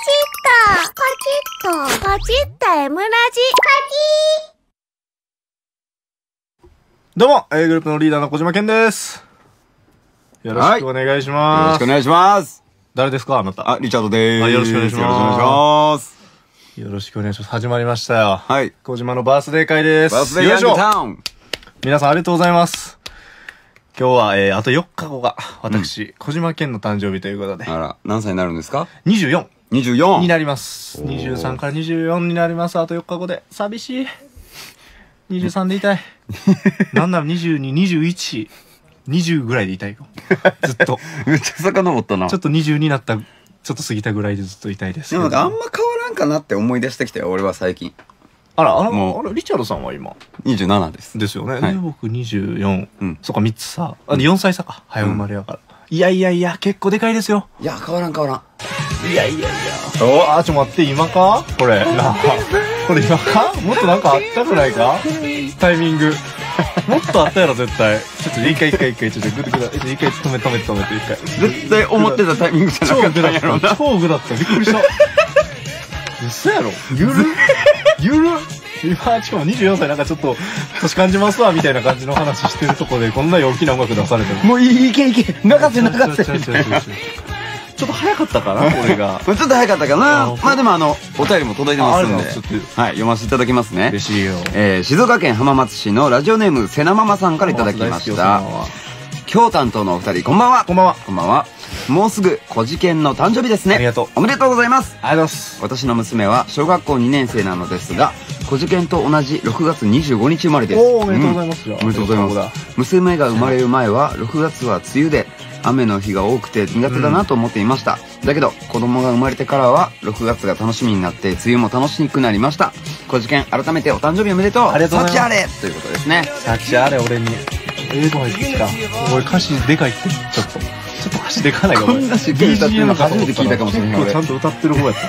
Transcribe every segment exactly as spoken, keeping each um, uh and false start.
ポチッと、ポチッと、ポチッと M ラジ、ポチー。 どうも、A グループのリーダーの小島健です。よろしくお願いします。 よろしくお願いします。 誰ですかあなた。 あ、リチャードでーす。 よろしくお願いします。 よろしくお願いします。 よろしくお願いします。始まりましたよ。 はい。 小島のバースデー会です。 バースデーヤングタウン。 皆さんありがとうございます。今日は、えー、あとよっかごが、私、うん、小島健の誕生日ということで。 あら、何歳になるんですか ? にじゅうよん。 にじゅうよんになります。にじゅうさんからにじゅうよんになります。あとよっかごで。寂しい。にじゅうさんでいたい。なんならにじゅうに、にじゅういち、にじゅうぐらいでいたいよ。ずっと。 めっちゃ遡ったな。 ちょっとにじゅうになった、ちょっと過ぎたぐらいでずっといたいですけど。 でもなんかあんま変わらんかなって思い出してきたよ、俺は最近。 あら、あら、あら、リチャードさんは今にじゅうななです。 ですよね。 はい、 で、僕にじゅうよん。 うん。 そっか、みっつさ。あ、よんさい差か。早生まれやから。いやいやいや、結構でかいですよ。 いや、変わらん変わらん。 いやいやいや。おあ、ちょっと待って、今かこれ。なあ。これ今かもっとなんかあったくないかタイミング。もっとあったやろ、絶対。ちょっと一回一回一回、ちょっとグッグだ。一回止め止め止めて一回。 絶対思ってたタイミングじゃなかったんやろな。 超グだった。びっくりした。嘘やろゆるゆる今、しかもにじゅうよんさいなんかちょっと、年感じますわ、みたいな感じの話してるとこで、こんな大きな音楽出されても。 もういい、いけいけ、流せ流せ。 ちょっと早かったかな、これが。 ちょっと早かったかな。まあでもあの、お便りも届いてますんで。はい、読ませていただきますね。 嬉しいよ。 えー、静岡県浜松市のラジオネーム、せなママさんからいただきました。今日担当のお二人、こんばんは。 こんばんは。 こんばんは。もうすぐ、こじけんの誕生日ですね。 ありがとう。 おめでとうございます。 ありがとうございます。 私の娘は、小学校にねん生なのですが、こじけんと同じろくがつにじゅうごにち生まれです。 おー、おめでとうございます。 おめでとうございます。娘が生まれる前は、ろくがつは梅雨で、雨の日が多くて苦手だなと思っていました。だけど、子供が生まれてからは、ろくがつが楽しみになって、梅雨も楽しくなりました。こじけん、改めてお誕生日おめでとう。 ありがとうございます。 幸あれということですね。 幸あれ、俺に。英語入ってきた。俺歌詞でかいって、ちょっと。ちょっと歌詞でかないかも。 こんなしっかり歌ってるの初めて聞いたかもしれない。 ちゃんと歌ってる方やった。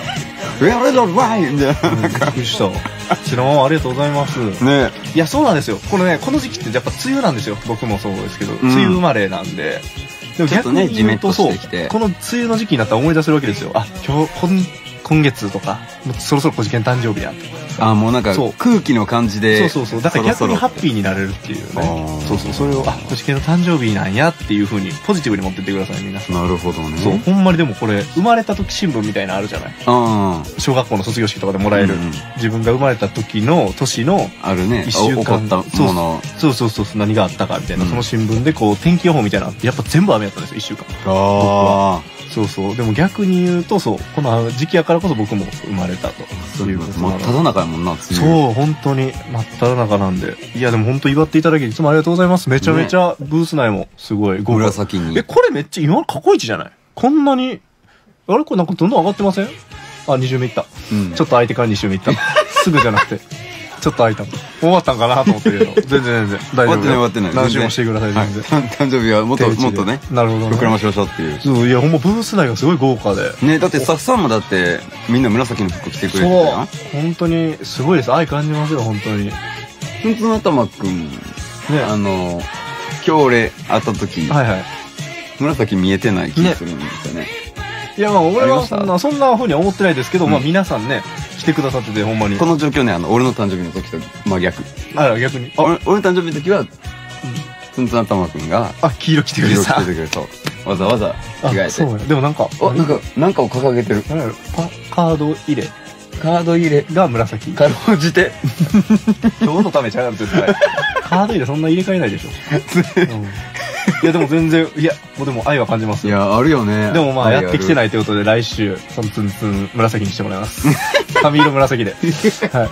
え、あれだ、わいみたいな。 びっくりした。白もありがとうございます。 ねいや、そうなんですよ。このね、この時期ってやっぱ梅雨なんですよ。僕もそうですけど。梅雨生まれなんで。 でも逆に言うとそう、 この梅雨の時期になったら思い出せるわけですよ。あ、今日、今、今月とか、もうそろそろこじけん誕生日やとか。 あ、もうなんか空気の感じで。 そうそうそう。だから逆にハッピーになれるっていうね。そうそう。それを、あ、こじけんの誕生日なんやっていう風にポジティブに持ってってください、皆さん。 なるほどね。 そう。ほんまにでもこれ、生まれた時新聞みたいなのあるじゃない。小学校の卒業式とかでもらえる。自分が生まれた時の年の、 あるね。 一週間。そうそうそう。何があったかみたいな。その新聞でこう、天気予報みたいなのあって、やっぱ全部雨やったんですよ、一週間。 ああ。 そうそう。でも逆に言うと、そう。この時期やからこそ僕も生まれたと。 そういうこと。真っ只中やもんな、 そう、本当に真っ只中なんで。いや、でも本当祝っていただきいつもありがとうございます。めちゃめちゃブース内もすごい。 紫に。 え、これめっちゃ今過去一じゃないこんなに。あれこれなんかどんどん上がってませんあ、に周目いった。うん。ちょっと空いてからに周目いった。すぐじゃなくて。ちょっと空いた。終わったんかなと思ってるけど。全然全然。大丈夫。 終わってない終わってない。 何周もしてください、全然。 誕生日はもっと、もっとね。 なるほど。 膨らましましょうっていう。 そう、いや、ほんまブース内がすごい豪華で。 ね、だってスタッフさんもだって、みんな紫の服着てくれてたよ。 そう。本当に、すごいです。愛感じますよ、本当に。 ツンツン頭くん、ね、あの、今日俺会った時、はいはい。紫見えてない気がするんですよね。 いや、まあ俺はそんな、そんな風には思ってないですけど、まあ皆さんね、来てくださってて、ほんまに。 この状況ね、あの、俺の誕生日の時と真逆。 あら、逆に。 俺の誕生日の時は、ツンツン頭くんが、 あ、黄色着てくれた。 黄色着てくれた。わざわざ着替えて。 そうや。でもなんか、 あ、なんか、なんかを掲げてる。 何やろ、カード入れ。 カード入れが紫。 かろうじて。 今日のためちゃうやろ、絶対。カード入れそんな入れ替えないでしょ。いや、でも全然、いや、もうでも愛は感じますよ。いや、あるよね。 でもまあ、やってきてないということで、来週、そのツンツン紫にしてもらいます。髪色紫で。はい。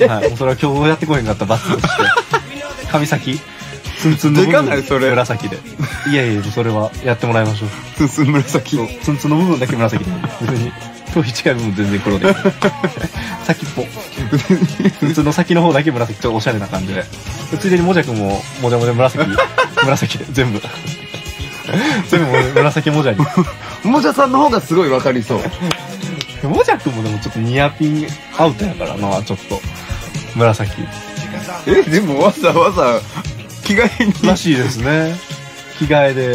はい。もうそれは今日やってこへんかった罰として。髪先、ツンツンの部分紫で。いやいや、それはやってもらいましょう。 ツンツン紫。 そう、ツンツンの部分だけ紫で。別に、頭皮近い部分全然黒で。先っぽ。ツンツンの先の方だけ紫、ちょっとおしゃれな感じで。ついでにもじゃくんも、もじゃもじゃ紫。紫で、全部。全部紫もじゃに。 もじゃさんの方がすごいわかりそう。 もじゃくんもでもちょっとニアピンアウトやからな、ちょっと。紫。 え、でもわざわざ着替えに。 らしいですね。着替えで。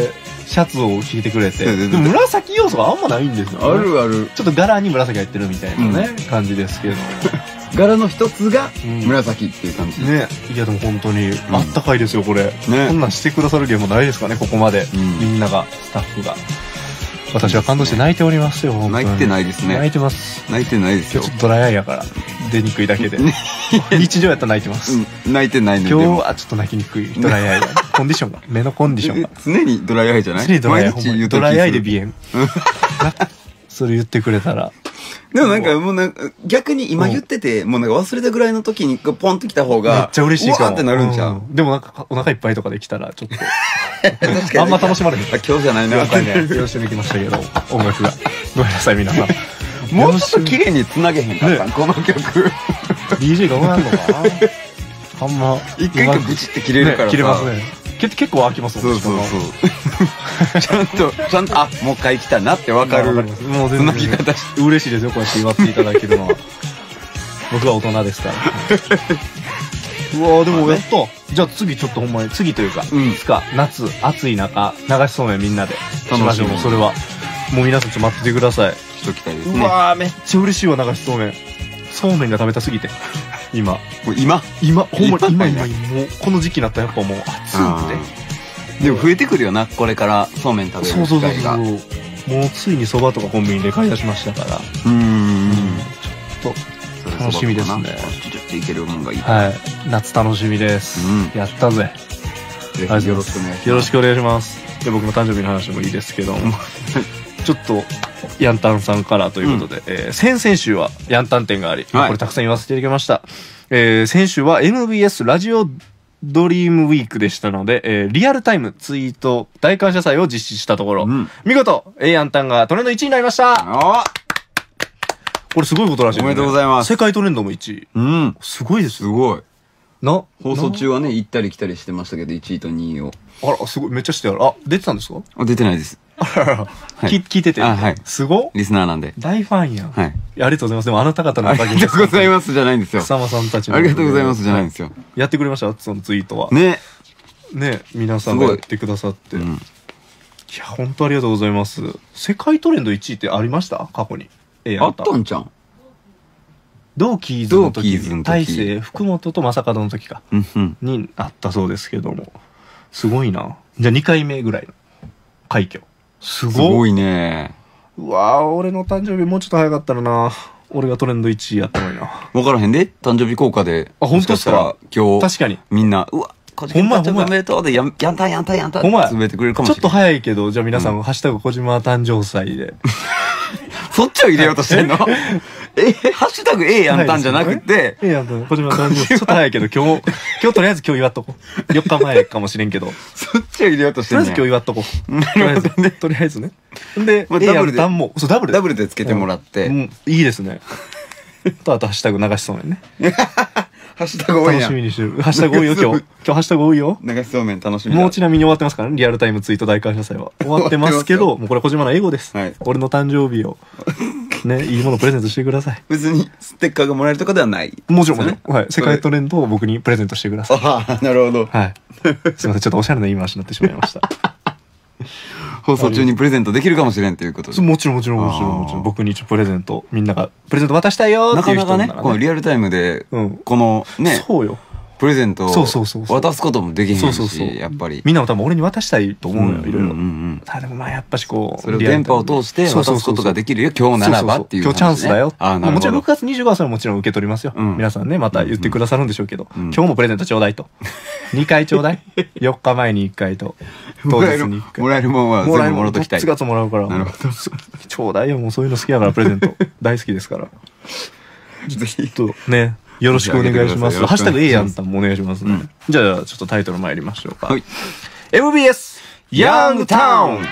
シャツを着てくれて、 そうそうそうでも紫要素があんまないんですよ、ね。 あるある。 ちょっと柄に紫入ってるみたいなね、感じですけど。 柄の一つがうん紫っていう感じ。 ね、いやでも本当にあったかいですよこれ、 ねこんなんしてくださるゲームないですかねここまで、 うんみんながスタッフが私は感動して泣いておりますよ本当に泣いてないですね泣いてます泣いてないですよ今日ちょっとドライアイやから出にくいだけで日常やったら泣いてます、 うん泣いてないね。 今日でもはちょっと泣きにくいドライアイがコンディションが目のコンディションが常にドライアイじゃない常にドライアイ毎日言うとドライアイでビ鼻炎それ言ってくれたらでもなんかもうなんか逆に今言っててもうなんか忘れたぐらいの時にポンと来た方めっがちゃ嬉しいかもうわーってなるんちゃう、 んでもなんかお腹いっぱいとかできたらちょっと確かにあんま楽しまれへんあ今日じゃないな了解ねよろしくできましたけど音楽がごめんなさい皆さんもうちょっと綺麗につなげへんかった、 ねこの曲ディージェー がどうなんのかなあんま一回一回ブチって切れるからさ、 ね切れますねけ結構飽きますもんそうそうそうちゃんとちゃんとあもう一回来たなって分かるわかりますもう全つなぎ然方し嬉しいですよこうやって祝っていただけるのは僕は大人ですからうわーでもやったじゃあ次ちょっとほんまに次というかうんいつか夏暑い中流しそうめんみんなでしましょう楽しみそれはもう皆さんちょっと待っててくださいしときたいですうねわーめっちゃ嬉しいわ流しそうめんそうめんが食べたすぎて今もう今今ほんまに今今今今もうこの時期になったらやっぱもう暑くてでも増えてくるよなこれからそうめん食べるそうそうそう機会がそうもうついにそばとかコンビニで買い出しましたからうーんちょっそれ楽しみですねそばとかなちょちょっていけるもんがいいとはい夏楽しみです、 うんやったぜぜひよろしくお願いしますよろしくお願いしますで僕の誕生日の話もいいですけどもちょっとヤンタンさんからということで、えー先々週はヤンタン展があり、 はいこれたくさん言わせていただきました、えー先週は エヌビーエス ラジオドリームウィークでしたので、えーリアルタイムツイート大感謝祭を実施したところ、 うん見事 A ヤンタンがトレンドいちいになりましたあこれすごいことらしいですねおめでとうございます世界トレンドもいちいうんすごいですよすごいな放送中はね行ったり来たりしてましたけどいちいとにいをあらすごいめっちゃしてあるあ出てたんですかあ出てないですあららら、 はい聞聞いててあはいすごっリスナーなんで大ファンやん、 はいいやありがとうございますでもあなた方のおあかげでりがとうございますじゃないんですよ草間さんたちのありがとうございますじゃないんですよやってくれましたそのツイートはねね皆さんがやってくださって、 うんいや本当ありがとうございます世界トレンドいちいってありました過去にええやあっんたたんちゃん同期ーズの同期時ーズの時大勢福本と正門の時かうんうんにあったそうですけどもすごいなじゃあにかいめぐらいの快挙すごいすごいねうわー俺の誕生日もうちょっと早かったらな俺がトレンドいちいやったのにな分からへんで誕生日効果であ本当っすかもしかしたら今日確かにみんなうわこじほんまや誕生日おめでとうでやんやんたんやんたんやんたんほんまやつぶやいてくれるかもちょっとしれない早いけどじゃあ皆さん、ハッシュタグ小島誕生祭でそっちを入れようとしてんのえハッシュタグ A やんたんじゃなくてええやん小島誕生祭ちょっと早いけど今日今日とりあえず今日祝っとこうよっかまえかもしれんけどそっちを入れようとしてとりあえずんね今日祝っとこうとりあえずねとりあえずねで、 まあええやダブルでんたんもそうダブルダブルでつけてもらって、 うん、いいですねとあとハッシュタグ流しそうめんねハッシュタグ多い楽やんしみにしてるハッシュタグ多いよ今日今日ハッシュタグ多いよ流しそうめん楽しみだもうちなみに終わってますからねリアルタイムツイート大感謝祭は終わってますけ終わどもうこれ小島の英語です、 はい俺の誕生日をねいいものプレゼントしてください別にステッカーがもらえるとかではないもちろんもちろん、はい、世界トレレンドを僕にプレゼントしてくださいああなるほどはいすいませんちょっとおしゃれな言い回しになってしまいました放送中にプレゼントできるかもしれんということでもちろんもちろんもちろんもちろん僕に一応プレゼントみんながプレゼント渡したいよーなっていかなかねう人ならこのリアルタイムでうんこのねそうよプレゼントそうそうそうそうを渡すこともできへんそうそうそうしやっぱりみんなも多分俺に渡したいと思うよいろいろうんうんうんうんただでもまあやっぱしこうそれを電波を通して渡すことができるよ今日ならばっていうそうそうそう今日チャンスだよああなるほどもちろんろくがつにじゅうごにちはもちろん受け取りますよ、 うん皆さんねまた言ってくださるんでしょうけど、 うん今日もプレゼントちょうだいとにかいちょうだいよっかまえにいっかいと当もらえる日にいっかいもらえるもんは全部もらっときたいつがつもらうからなるほどちょうだいよもうそういうの好きやからプレゼント大好きですからぜひちょっとねよろしくお願いしますよろしくお願いしますハッシュタグ A やんたんもお願いしますね、 うんじゃあちょっとタイトル参りましょうか、 はいエムビーエス ヤングタウン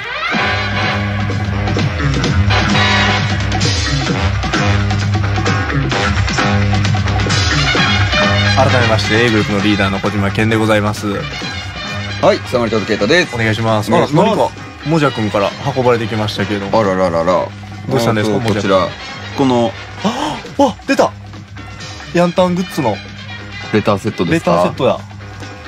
改めまして A グループのリーダーの小島健でございますはいサマリトルケイトですお願いしますお願いしますあ何かもじゃくんから運ばれてきましたけどあららららどうしたんですかえーともじゃこちらこのあ出たヤンタングッズのレターセットでレすかターセットや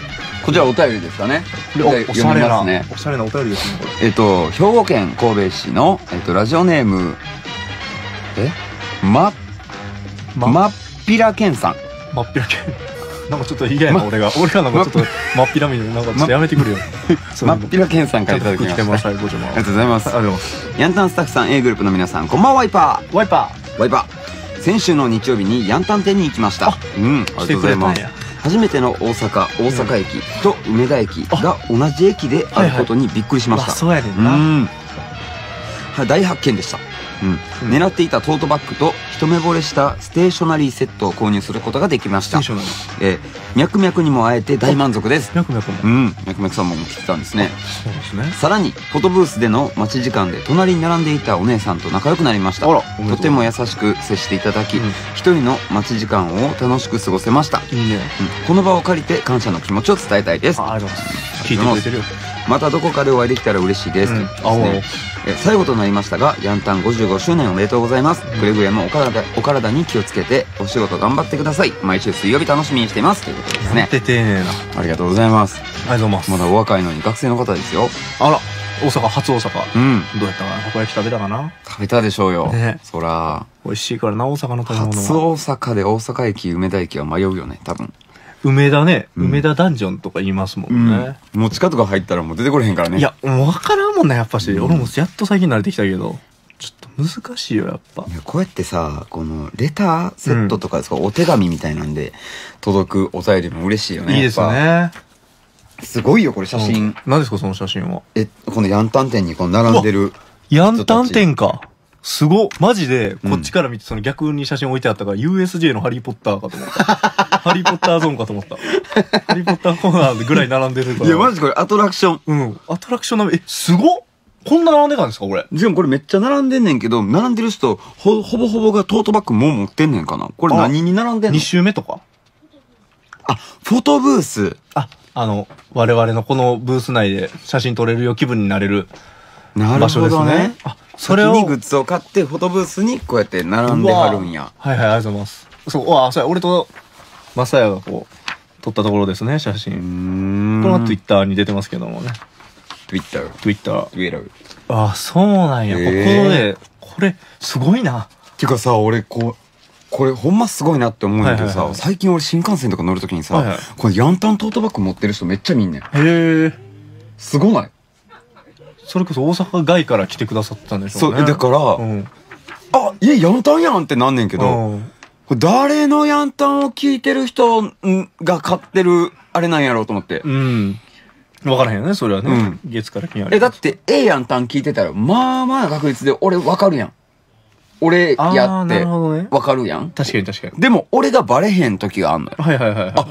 こちらお便りですかね。 お、お読みしゃれな、 ますね。 おしゃれなお便りですね、これ。 えっと、兵庫県神戸市の、えっと、ラジオネーム、えま、 ままっぴらけんさん。 まっぴらけん。なんかちょっと嫌やな、俺が。俺がなんかちょっと、まっぴらみたいな、なんかちょっとやめてくれよ。 まっぴらけんさんからいただきました。 来てもらったごちゃま。 ありがとうございます。 ありがとうございます。 ヤンタンスタッフさん、A グループの皆さん、こんばんは、ワイパワイパー。ワイパー。先週の日曜日にヤンタン店に行きました。 あうん、ありがー来てとうございますくれたんや。。 初めての大阪、大阪駅と梅田駅が同じ駅であることにびっくりしました。 あ、そうやねうんな。 ん。はい大発見でした。うん。 うん狙っていたトートバッグと一目惚れしたステーショナリーセットを購入することができましたステー。ショナリー。 えー、脈々にも会えて大満足です。 脈々も。 うん。脈々さんも来てたんですね。 そうですね。 さらに、フォトブースでの待ち時間で隣に並んでいたお姉さんと仲良くなりました。 あらおめでとうとても優しく接していただき、 うん一人の待ち時間を楽しく過ごせました。 いいね。 うんこの場を借りて感謝の気持ちを伝えたいです。 あ、ありがとうございます。聞いてくれてるよ。 またどこかでお会いできたら嬉しいです。 うんということですあおうねえ最後となりましたが、ヤンタンごじゅうごしゅうねんおめでとうございます。 うんくれぐれもお体お体に気をつけてお仕事頑張ってください。毎週水曜日楽しみにしています。ということですなんね。 て丁寧な。ありありがとうございます。 がとうございます。 まだお若いのに学生の方ですよ。 あら、大阪、初大阪。 うん。 どうやったかな、たこ焼き食べたかな。 食べたでしょうよ。 ねそら。 美味しいからな、大阪の食べ物は。 初大阪で大阪駅梅田駅は迷うよね多分。 梅田ね、 うん梅田ダンジョンとか言いますもんね。 もう地下とか入ったらもう出てこれへんからね。 いや、もう分からんもんね、やっぱし。 うん俺もやっと最近慣れてきたけど、ちょっと難しいよ、やっぱ。 いやこうやってさこのレターセットとかですか、お手紙みたいなんで届くお便りも嬉しいよね。 いいですやっね。 ぱすごいよこれ写真。 うん。何ですか、その写真は。 えこのヤンタン店にこの並んでる。 ヤンタン店か。すごっ。マジで、こっちから見て、その逆に写真置いてあったから、ユーエスジェー のハリーポッターかと思った。ハリーポッターゾーンかと思った。ハリーポッターコーナーぐらい並んでるから。 いやマジこれアトラクション。 うん。アトラクション並み、え、すごっ。こんな並んでたんですか、これ。 しかもこれめっちゃ並んでんねんけど、並んでる人ほほぼほぼがトートバッグもう持ってんねんかな。これ何に並んでんのに週目とか。 あフォトブース。 あ、あの、我々のこのブース内で写真撮れるよ気分になれるなる場所ですほどねね。。あ、それを。 先にグッズを買ってフォトブースにこうやって並んではるんや。 はいはい、ありがとうございます。そう、うわ、そうや、俺と、マサヤがこう、撮ったところですね、写うー真。 んこの後ツイッターに出てますけどもね。 Twitter。 Twitter。 Twitter。 あ、そうなんや。ここへーで、これ、すごいな。 てかさ、俺こう、これほんますごいなって思うんだけどさ、 はいはいはい最近俺新幹線とか乗るときにさ、 はいはいこのヤンタントートバッグ持ってる人めっちゃ見んねん。 へえ。 すごない？ それこそ大阪外から来てくださったんでしょそうう、 ね。 だから、 うん。 あ、いや、ヤンタンやんってなんねんけど、 うんこれ誰のヤンタンを聞いてる人んが買ってるあれなんやろうと思って。 うん。わからへんよね、それはね。月から金ある。 え、だって A ヤンタン聞いてたら、まあまあな確率で俺わかるやん。俺あやーなってるほどね。 わかるやん。 確かに確かに。 でも俺がバレへん時があんのよ。 はいはいはいはい。 あ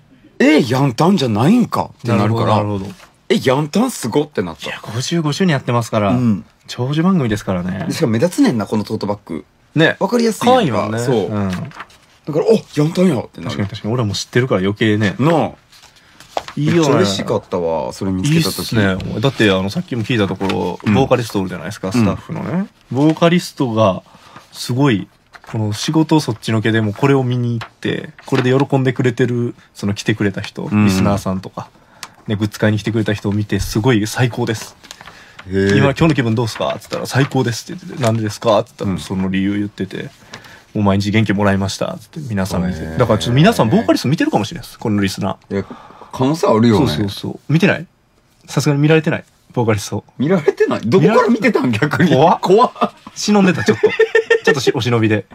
A ヤンタンじゃないんかってなるから、 なるほど。 え、ヤンタンすごってなっいや、 た。 ごじゅうごしゅうねんやってますから、 うん。 長寿番組ですからねで。しかも目立つねんな、このトートバッグ。 ね。 わかりやすい可愛いもんね。 そう。 うん。 だから、おヤンタンやってなる。 確かに確かに。俺はもう知ってるから余計ね。 なあ。 いいよね。 めっちゃ嬉しかったわ、それ見ついいっけた時。 すね。だって、あの、さっきも聞いたところ、 うんボーカリストおるじゃないですか、スタッフのね。ボーカリストが、すごい、この仕事そっちのけでもこれを見に行って、これで喜んでくれてる、その来てくれた人、 んリスナーさんとか、ね、グッズ買いに来てくれた人を見て、すごい最高です。 へえ今、今日の気分どうすかって言ったら、最高ですって言ってて、なんでですかって言ったら、 うんその理由言ってて、もう毎日元気もらいましたって皆さん見てへーだからちょっと皆さんボーカリスト見てるかもしれないです。このリスナいや、可能性あるー。 よね。 そうそうそう。見てないさすがに見られてないボーカリスト。 見られてないどこから見てたん逆に。 怖っ怖っ。 忍んでた、ちょっと。ちょっとしお忍びで。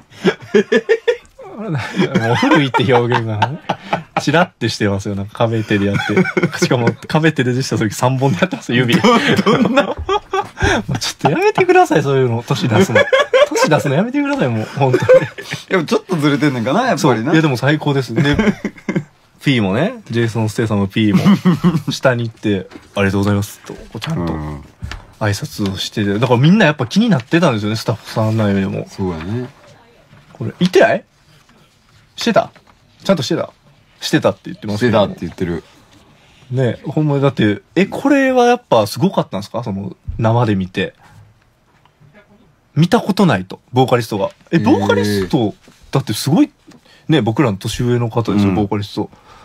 もう古いって表現が、チラってしてますよ。なんか壁手でやって。しかも壁手ででした時さんぼんでやってますよ、指。どんなもうちょっとやめてください、そういうの。年出すの。年出すのやめてください、もう。本当に。 でもちょっとずれてんねんかな、やっぱりな。 いや、でも最高です。で、P もね、ジェイソン・ステイさんの P も、下に行って、ありがとうございますと、こうちゃんとうん挨拶をしてて、だからみんなやっぱ気になってたんですよね、スタッフさん内でも。 そうやね。 これ、行ってないしてたちゃんとしてたしてたって言ってますけど。 してたって言ってる。 ね、ほんまにだって、え、これはやっぱすごかったんですかその、生で見て。見たことないと、ボーカリストが。え、ボーカリスト、だってすごい、ね、僕らの年上の方ですよ、 うんボーカリスト。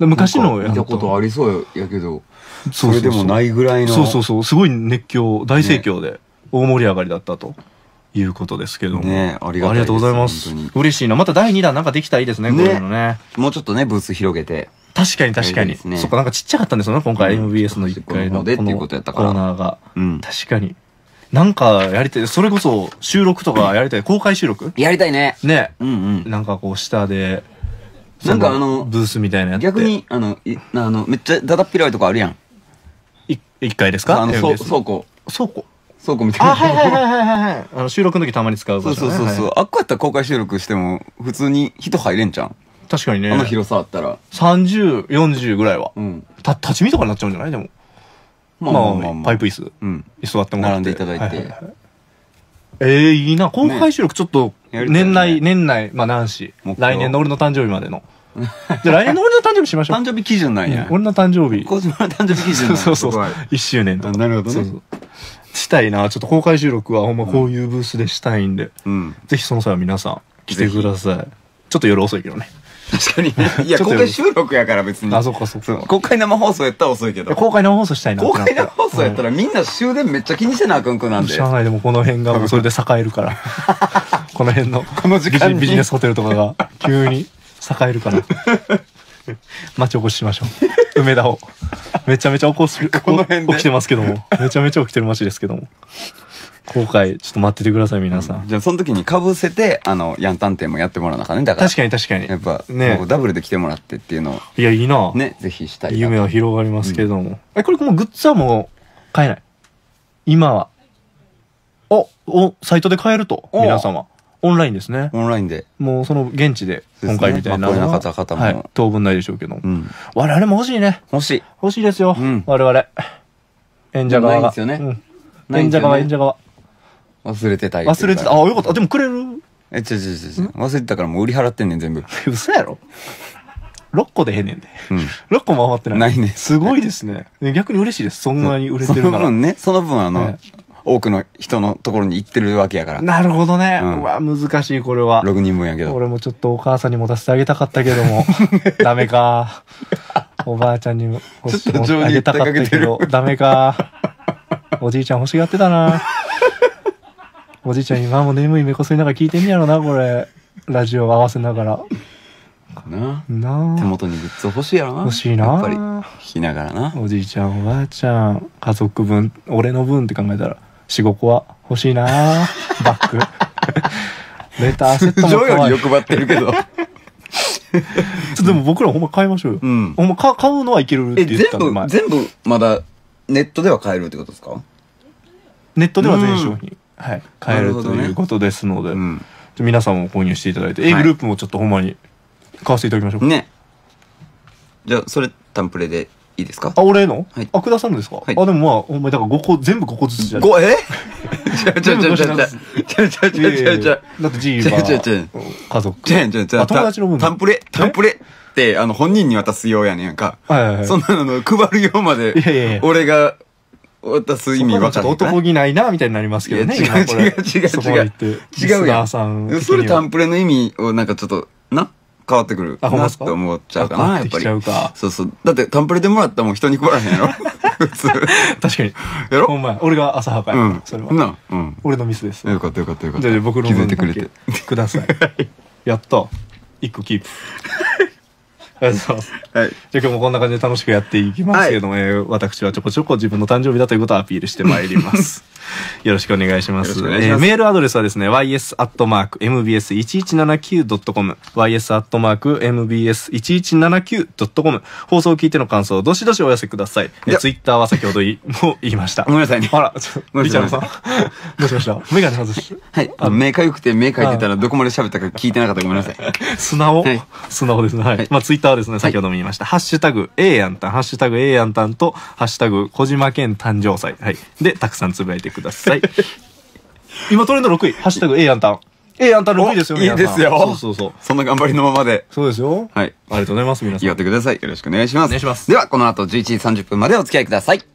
昔の見たことありそうやけど、 そそれでもないぐらいの。 そうそうそう、すごい熱狂、大盛況で、大盛り上がりだったということですけども。 ね、ありがたいです。 ありがとうございます。嬉しいな。まただいにだんなんかできたらいいですね、こういうのね。 もうちょっとね、ブース広げて。 確かに確かに。そっか、なんかちっちゃかったんですよね、今回 エムビーエス のいっかいのこのコーナーが。確かに。なんかやりたい、それこそ収録とかやりたい、公開収録やりたいね。 ね。 うんうん。 なんかこう下で、 なんかあの、 ブースみたいなやつ。 逆に、あの、いあの、めっちゃだだっ広いとこあるやん。 い、一回ですか？ あの、倉庫。 倉庫倉庫みたいな。 あ、はいはいはいはいはい。あの、収録の時たまに使う場所。 そうそうそうそう。あっこやったら公開収録しても、普通に人入れんじゃん。 確かにね。 あの広さあったら。 さんじゅう、よんじゅうぐらいは。 うん。 た、立ち見とかになっちゃうんじゃないでも。まあ、パイプ椅子。うん。座ってもらって。 並んでいただいて。 ええ、いいな。公開収録ちょっと、年内、年内、まあ何し。来年の俺の誕生日までの。じゃあ来年の俺の誕生日しましょう。 誕生日基準なんや。 俺の誕生日。 小島の誕生日基準なんや。 そうそうそう。いっしゅうねんとか。 なるほどね。 したいな。ちょっと公開収録はほんまこういうブースでしたいんで。ぜひその際は皆さん来てください。ちょっと夜遅いけどね。 確かに。いや、公開収録やから別に。 あ、そっかそっか。 公開生放送やったら遅いけど。 公開生放送したいな。 公開生放送やったらみんな終電めっちゃ気にしてなあかんくなんで。 しゃあないでもこの辺がもうそれで栄えるから。この辺のこの時間にビジネスホテルとかが急に栄えるから。町おこししましょう。梅田を。めちゃめちゃ起こす、起きてますけども。めちゃめちゃ起きてる町ですけども。公開、ちょっと待っててください、皆さん。 じゃあ、その時に被せて、あの、ヤンタン店もやってもらうのかね。だから。 確かに確かに。 やっぱ、ね、ダブルで来てもらってっていうのを。 いや、いいな。 ね、ぜひしたい。 夢は広がりますけども。え、これもうグッズはもう買えない？今は。お、お、サイトで買えると、皆様。オンラインですね。 オンラインで。 もうその現地で、今回みたいな。 な方々も。 はい。当分ないでしょうけど。我々も欲しいね。 欲しい。 欲しいですよ。我々。演者側が。 ないんですよね。 演者側、演者側。 忘れてた。 忘れてた。あ、よかった。でもくれる？ え、ちょちょちょ。忘れてたからもう売り払ってんねん、全部。 嘘やろ？ろっこでええねんで。ろっこも余ってない。 ないね。 すごいですね。逆に嬉しいです。そんなに売れてるなら。 その分ね、その分あの、多くの人のところに行ってるわけやから。 なるほどね。うわ、難しい、これは。 ろくにんぶんやけど。 俺もちょっとお母さんに持たせてあげたかったけども、ダメか。おばあちゃんにも持ってあげたかったけど、ダメか。おじいちゃん欲しがってたな。おじいちゃん今も眠い目こすりながら聞いてんやろな、これ。ラジオ合わせながら。 なな手元にグッズ欲しいやろな。 欲しいな。 やっぱり、弾きながらな。 おじいちゃん、おばあちゃん、家族分、俺の分って考えたら、よん、ごこは欲しいな。バッグ。レターセットも可愛い。 通常より欲張ってるけど。 でも僕らほんま買いましょうよ。うん。ほんま買うのはいけるって言ったの。全部、全部まだネットでは買えるってことですか？ ネットでは全商品。はい。買えるということですので、皆さんも購入していただいて、A グループもちょっとほんまに買わせていただきましょう。ね。じゃあ、それ、タンプレでいいですか？あ、俺の？はい。あ、くださるんですか？はい。あ、でもまあ、ほんまにだからごこ、全部ごこずつじゃん。ご、え？ちゃちゃちゃちゃちゃ。ちゃちゃちゃちゃちゃ。だって G は家族。ちゃちゃちゃ。友達の分。タンプレ、タンプレって、あの、本人に渡すようやねんか。はいはいはい。そんなの配るようまで、俺が、渡す意味分かる。ちょっと男気ないな、みたいになりますけどね。違う違う違う違う。違うやん。それタンプレの意味をなんかちょっと、な変わってくるなって思っちゃうかな、やっぱり。そうそう。だってタンプレでもらったらもん人に配らへんやろ。普通。確かに。やろ？ほんまや。俺が浅はかや。それは。な。うん。俺のミスです。よかったよかったよかった。じゃあ僕の分だけください。やった。一個キープ。ありがとうございます。はい。じゃあ今日もこんな感じで楽しくやっていきますけども、はい、えー、私はちょこちょこ自分の誕生日だということをアピールしてまいります。よろしくお願いします。えー、メールアドレスはですね、ワイエスアットマークエムビーエスいちいちななきゅうドットコム、ワイエスアットマークエムビーエスいちいちななきゅうドットコム、放送を聞いての感想をどしどしお寄せください。えー、ツイッターは先ほども言いました。ごめんなさいね。あら、ちょっと、リチャードさん。どうしましたメガネ外して。はい。あ、目かゆくて目かいてたらどこまで喋ったか聞いてなかったらごめんなさい。素直、はい、素直ですね。はい。はい、まあツイッターはですね、先ほども言いました。はい、ハッシュタグ、ええやんたん、ハッシュタグ、ええやんたんと、ハッシュタグ、小島県誕生祭。はい。で、たくさんつぶやいてください。今トレンドろくい、ハッシュタグ、ええやんたん。ええやんたんろくいですよ、皆さん。いいですよ。そうそうそう。そんな頑張りのままで。そうですよ。はい。ありがとうございます、皆さん。やってください。よろしくお願いします。お願いします。では、この後じゅういちじさんじゅっぷんまでお付き合いください。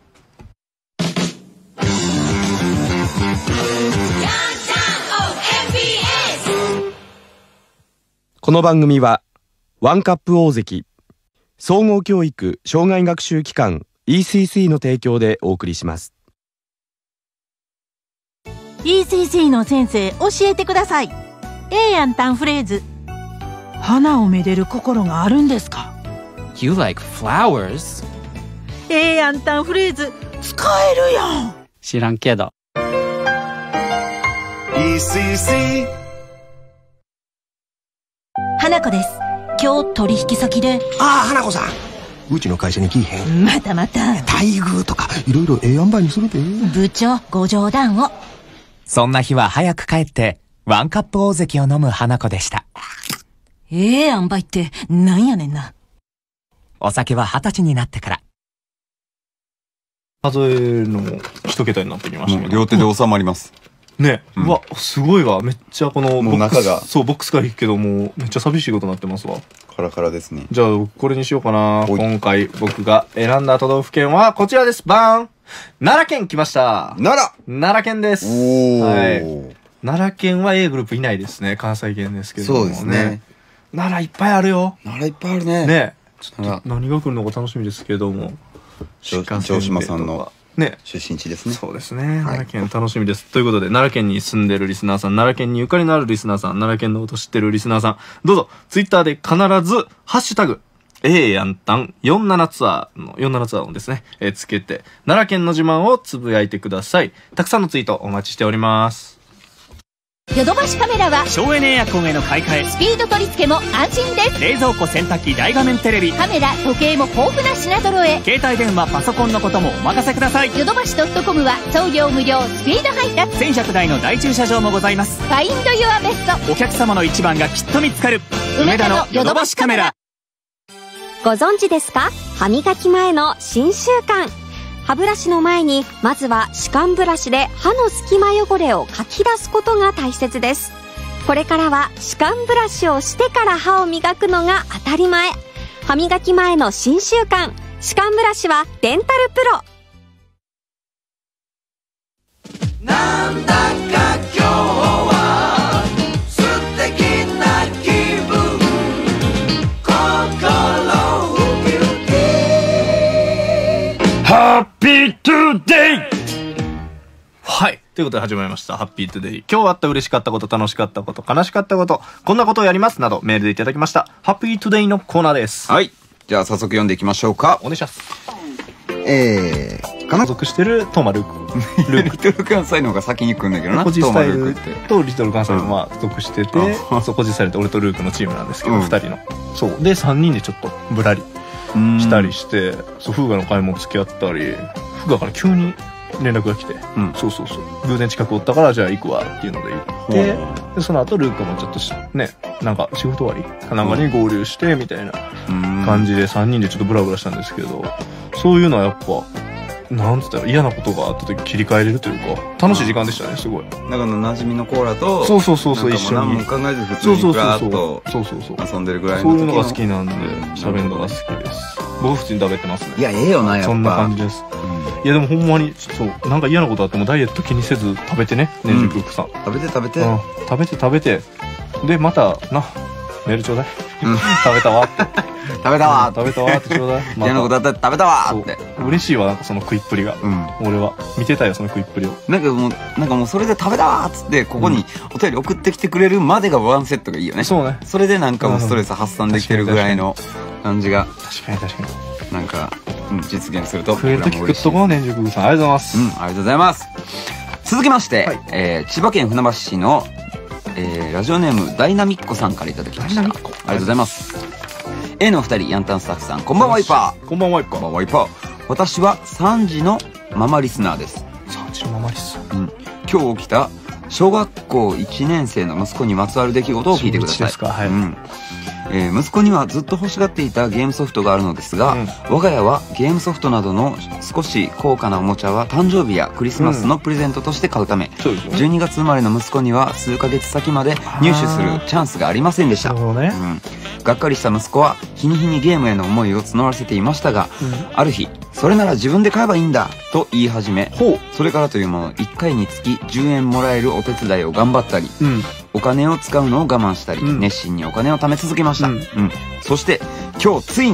この番組は、ワンカップ大関、 総合教育障害学習機関 イーシーシー の提供でお送りします。 イーシーシー の先生教えてください。ええやんたんフレーズ。花をめでる心があるんですか？ You like flowers? ええやんたんフレーズ使えるやん。 知らんけど。 イーシーシー花子です。今日取引先で。 ああ、花子さん、うちの会社に来いへん？ またまた待遇とかいろいろええ塩梅にするで。 部長ご冗談を。 そんな日は早く帰ってワンカップ大関を飲む花子でした。 ええ塩梅ってなんやねんな。 お酒は二十歳になってから。 数えるのも一桁になってきましたけど。 両手で収まります。 ね、うん、うわ、すごいわ。めっちゃこのボックス、 中がそう、ボックスから引くけど、もうめっちゃ寂しいことになってますわ。 カラカラですね。 じゃあ、これにしようかな。今回僕が選んだ都道府県はこちらです。バーン！奈良県来ました。 奈良奈良県です。 おー。 はい。奈良県は A グループいないですね。関西圏ですけども、ね。 そうですね。 奈良いっぱいあるよ。 奈良いっぱいあるね。 ね。ちょっと何が来るのか楽しみですけども。 城島さんのね、出身地ですね。 そうですね。奈良県楽しみです。ということで、奈良県に住んでるリスナーさん、奈良県にゆかりのあるリスナーさん、奈良県のこと知ってるリスナーさん、どうぞ、ツイッターで必ず、ハッシュタグ、ええやんたんよんじゅうななツアーの、よんじゅうななツアーをですね、えー、つけて、奈良県の自慢をつぶやいてください。たくさんのツイートお待ちしております。 ヨドバシカメラは省エネエアコンへの買い替え、 スピード取り付けも安心です。 冷蔵庫、洗濯機、大画面テレビ、 カメラ、時計も豊富な品揃え。 携帯電話、パソコンのこともお任せください。 ヨドバシ .com は送料無料スピード配達。 せんひゃくだいの大駐車場もございます。 ファインドユアベスト。 お客様の一番がきっと見つかる。梅田のヨドバシカメラ。 ご存知ですか？歯磨き前の新習慣。歯ブラシの前にまずは歯間ブラシで歯の隙間汚れをかき出すことが大切です。これからは歯間ブラシをしてから歯を磨くのが当たり前。歯磨き前の新習慣、歯間ブラシはデンタルプロ。 なんだか今日は素敵な気分、心ウキウキ。ハッピートゥデイ。 はい。ということで始まりました。ハッピートゥデイ。今日あった嬉しかったこと、楽しかったこと、悲しかったこと、こんなことをやりますなどメールでいただきました。ハッピートゥデイのコーナーです。 はい。じゃあ早速読んでいきましょうか。 お願いします。 えー、 家族してるトーマルーク。 ルーク。リトル関西の方が先に来んだけどな。 コジスタイルトーマルークってとリトル関西もまあ属してて、 うん、 そう、コジスタイルと俺とルークのチームなんですけど、 うん、 二人の。そう。で、三人でちょっとぶらりしたりして、そう、フーガの買い物付き合ったり、フーガから急に連絡が来て、うん、そうそうそう。偶然近くおったから、じゃあ行くわっていうので行って、で、その後ルークもちょっとし、ね、なんか仕事終わりかなんかに合流して、みたいな感じでさんにんでちょっとブラブラしたんですけど、そういうのはやっぱ、なんつったら嫌なことがあった時切り替えれるというか、楽しい時間でしたね、すごい。 なんかの馴染みのコーラと、 そうそうそうそう、一緒に。 何も考えず普通にブラーっとそうそうそう。 遊んでるぐらいの。 そういうのが好きなんで、喋るのが好きです。僕普通に食べてますね。 いや、ええよな、やっぱ。 そんな感じです。いやでもほんまに、そう、なんか嫌なことあってもダイエット気にせず食べてね、年中クックさん。 食べて食べて。 食べて食べて。で、また、な、メールちょうだい。食べたわって。 食べたわ食べたわってちょうだい。 嫌なことあったら食べたわって。 嬉しいわ、なんかその食いっぷりが。俺は。見てたよ、その食いっぷりを。 なんかもう、なんかもうそれで食べたわっつって、ここにお便り送ってきてくれるまでがワンセットがいいよね。 そうね。 それでなんかもうストレス発散できてるぐらいの感じが。 確かに確かに。 なんか、うん、実現すると。 食えるとき食っとこう、年中クックさん。ありがとうございます。 うん、ありがとうございます。続きまして、え千葉県船橋市の、えー、ラジオネームダイナミッコさんからいただきました。ありがとうございます。A のお二人、ヤンタンスタッフさん、こんばんはワイパー。こんばんはワイパー。 こんばんはワイパー。私はさんじのママリスナーです。 さんじのママリス。 うん。今日起きた小学校いちねん生の息子にまつわる出来事を聞いてください。 ですか、はい。うん。 えー、息子にはずっと欲しがっていたゲームソフトがあるのですが、うん、我が家はゲームソフトなどの少し高価なおもちゃは誕生日やクリスマスのプレゼントとして買うため、うん、じゅうにがつ生まれの息子には数ヶ月先まで入手するチャンスがありませんでした。 なるほどね。 うん、がっかりした息子は日に日にゲームへの思いを募らせていましたが、うん、ある日それなら自分で買えばいいんだと言い始め、それからというものいっかいにつきじゅうえんもらえるお手伝いを頑張ったり、うん、お金を使うのを我慢したり、うん、熱心にお金を貯め続けました、うんうん、そして今日ついに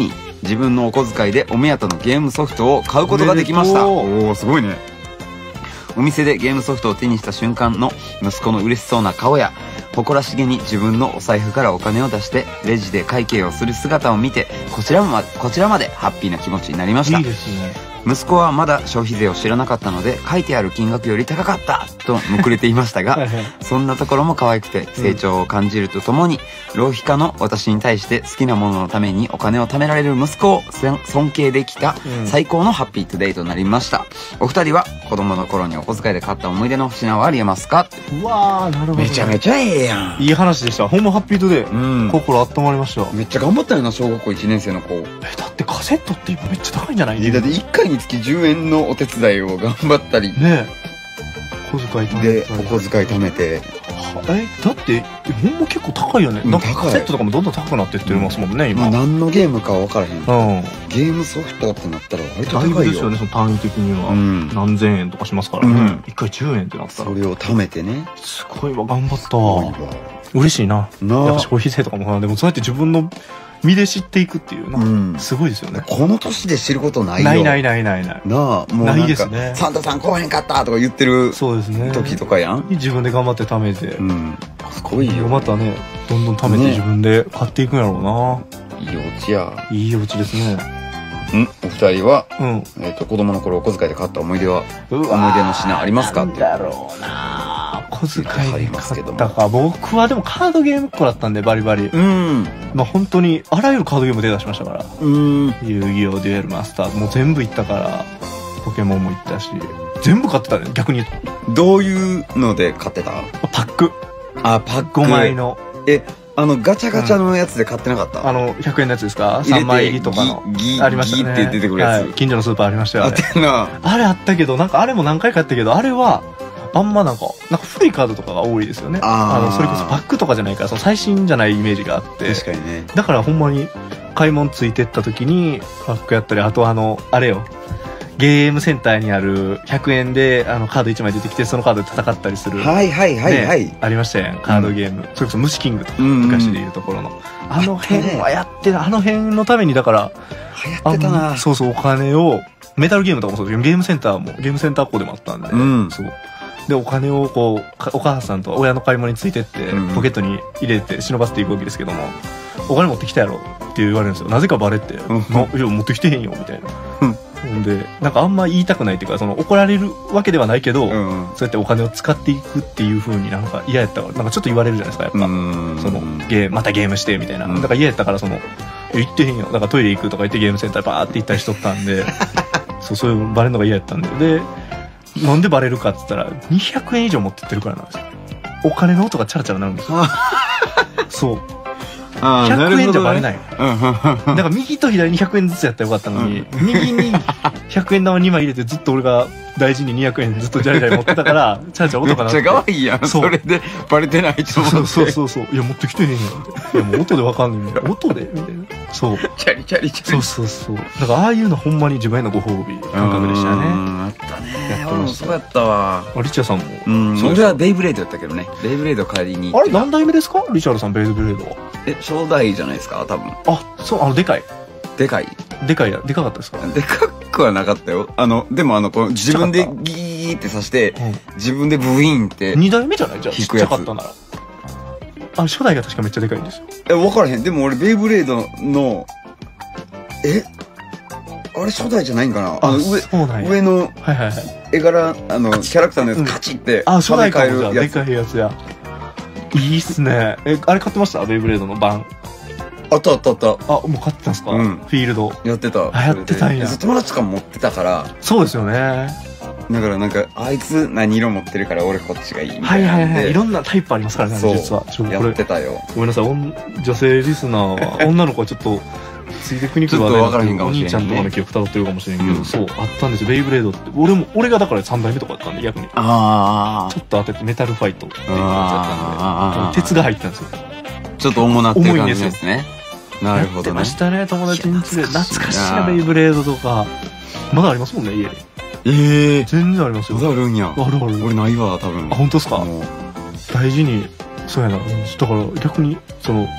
自分のお小遣いでお目当てのゲームソフトを買うことができました。 おめでとうおお、すごいね。お店でゲームソフトを手にした瞬間の息子の嬉しそうな顔や、誇らしげに自分のお財布からお金を出してレジで会計をする姿を見て、こちらまこちらまでハッピーな気持ちになりました。 いいですね。 息子はまだ消費税を知らなかったので、書いてある金額より高かったとむくれていましたが、 はいはいそんなところも可愛くて成長を感じるとともに、浪費家の私に対して好きなもののためにお金を貯められる息子をせん尊敬できたうん最高のハッピートゥデイとなりました。お二人は子供の頃にお小遣いで買った思い出の品はありえますか？ うわー、なるほど。 めちゃめちゃええやん。 いい話でした。ほんまハッピートゥデイ。 うん。 心温まりました。 めっちゃ頑張ったよな、小学校いちねん生の子。 え、だってカセットって今めっちゃ高いんじゃない？ いやだっていっかいにつきじゅうえんのお手伝いを頑張ったりねえ。小遣い貯めでて。 お小遣い貯めて。 え、だって、えほんま結構高いよね。 うんなんか高いカセットとかもどんどん高くなってってますもんね、今。 まあ何のゲームかは分からへん。 うん。 ゲームソフトってなったら割とだいぶ高いよ。 ですよね、その単位的には。 うん。 何千円とかしますからねうん。 一回じゅうえんってなったらそ。れを貯めてね。 すごいわ、頑張ったすごいわ。 わ。 嬉しいな。 なあやっぱ消費税とかも、でもそうやって自分の身で知っていくっていうな。 うん。 すごいですよね。 この年で知ることないよ。 ないないないないない。 なあ、もうなんかないですねサンタさん来おへんかったとか言ってるそうですね。 時とかやん。 自分で頑張って貯めて。 うん。すごいよ。 またね、どんどん貯めてね自分で買っていくんやろうな。 いいお家や。 いいお家ですね。 んお二人は、 うん。 えっと、子供の頃お小遣いで買った思い出は、 う思い出の品ありますかって。 なんだろうな。小遣いありでますけども買ったか。僕はでもカードゲームっ子だったんで、バリバリ。 うん。 まあ本当に、あらゆるカードゲーム手出しましたから。 うん。 遊戯王、デュエルマスターズ、もう全部行ったから、ポケモンも行ったし、全部買ってたね、逆に言うと。 どういうので買ってた？ パック。 あ、パック。 ごまいの。 え、あの、ガチャガチャのやつで買ってなかった？ あの、ひゃくえんのやつですか？ 入れてさんまい入りとかの。 ギギありましたね。 ギって出てくるやつはい近所のスーパーありましたよ、 ああれ。 ってんな。 あれあったけど、なんかあれも何回かやったけど、あれは、あんまなんか、なんか古いカードとかが多いですよね。 あーの、それこそパックとかじゃないから、その最新じゃないイメージがあって。 確かにね。 だからほんまに、買い物ついてった時に、パックやったり、あとあの、あれよ。ゲームセンターにあるひゃくえんで、あの、カードいちまい出てきて、そのカードで戦ったりする。 はいはいはいはい。 ねありましたやん、カードゲーム。それこそ虫キングとか、 うんうん昔でいうところの。あの辺はやってる、あの辺のために、だから、 流行ってたあな。 のそうそう、お金を、メタルゲームとかもそうですけど、ゲームセンターも、ゲームセンター校でもあったんで、 うんそう。で、お金をこう、かお母さんと親の買い物についてって、 うんポケットに入れて忍ばせていくわけですけども、お金持ってきたやろって言われるんですよ。なぜかバレって、 んないや、持ってきてへんよ、みたいな。 うんほんで、なんかあんま言いたくないっていうか、その怒られるわけではないけど、 うん。 そうやってお金を使っていくっていう風になんか嫌やったから、なんかちょっと言われるじゃないですか、やっぱ。 うん。 その、ゲーム、またゲームして、みたいな。 うんだから嫌やったから、その、いや行ってへんよ。だからトイレ行くとか言ってゲームセンターバーって行ったりしとったんで、そう、そういうバレるのが嫌やったんで。で、なんでバレるかって言ったら、にひゃくえん以上持ってってるからなんですよ。お金の音がチャラチャラなるんですよ。そう。 あひゃくえんじゃバレない。 うんうんうん。 だから右と左にひゃくえんずつやったらよかったのに、右にひゃくえん玉にまい入れてずっと俺が大事ににひゃくえんずっとジャリジャリ持ってたから、チャラチャラ音が鳴って。 めっちゃ可愛いやん。 そうそれでバレてないと思って。 そうそうそうそう。いや、持ってきてねえよ。いや、もう音でわかんねえみたいな。音でみたいな。そう。 チャリチャリチャリ。 そうそうそう。だから、ああいうのほんまに自分へのご褒美感覚でしたね。 うんあったね。 やってました俺もそうやったわ。 あリチャーさんも。 うん。 そう俺はベイブレードやったけどね。ベイブレード帰りに。 あれ何代目ですかリチャードさん、ベイズブレードは。 え、初代じゃないですか多分。 あ、そう、あの、でかい。 でかい。 でかいや、でかかったですかでかくはなかったよ。あの、でもあの、この自分でギーって刺して、自分でブイーンって。 二代目じゃないじゃあ、ちっち引くやつゃかったなら。あ、初代が確かめっちゃでかいんですよ。 え、分からへん。でも俺、ベイブレードの、えあれ初代じゃないんかなあの、上、 そうなんや。 上のはいはいはい。 絵柄、あの、キャラクターのやうんつカチって、 あ、初代かもじゃあ、 跳ね返るやつ。 でかいやつや。いいっすね。え、あれ買ってましたベイブレードの版。 あったあったあった。 あ、もう買ってたんすかうんフィールド。 やってた。 あやってたんやそれで友達とかも持ってたから、 そうですよね。 だからなんか、あいつ何色持ってるから俺こっちがいいみたはいいなで。 はいはい。いろんなタイプありますからね、 そう実は。ちょっとやこれ、 ってたよ。 ごめんなさい、おん女性リスナーは、女の子はちょっと、ついてくにくい話題ちょっとわからへんかおもしれんね兄ちゃんとかの記憶辿ってるかもしれんけど、 うんそう、あったんですよ、ベイブレードって。俺も、俺がだからさん代目とかだったんで、逆に。 あちょっと当ててメタルファイトっていうやつやあーったんで、鉄が入ったんですよ。 あ。ちょっと重なってる感じですね。なるほやってどね。 ましたね、友達ん家で。 いや懐かしいな、ベイブレードとか。まだありますもんね、家に。 ええ。 全然ありますよ。 まだあるんや。 あるある。 俺ないわ、多分。 あ、本当ですかもう大事に、そうやな。だから逆に、その、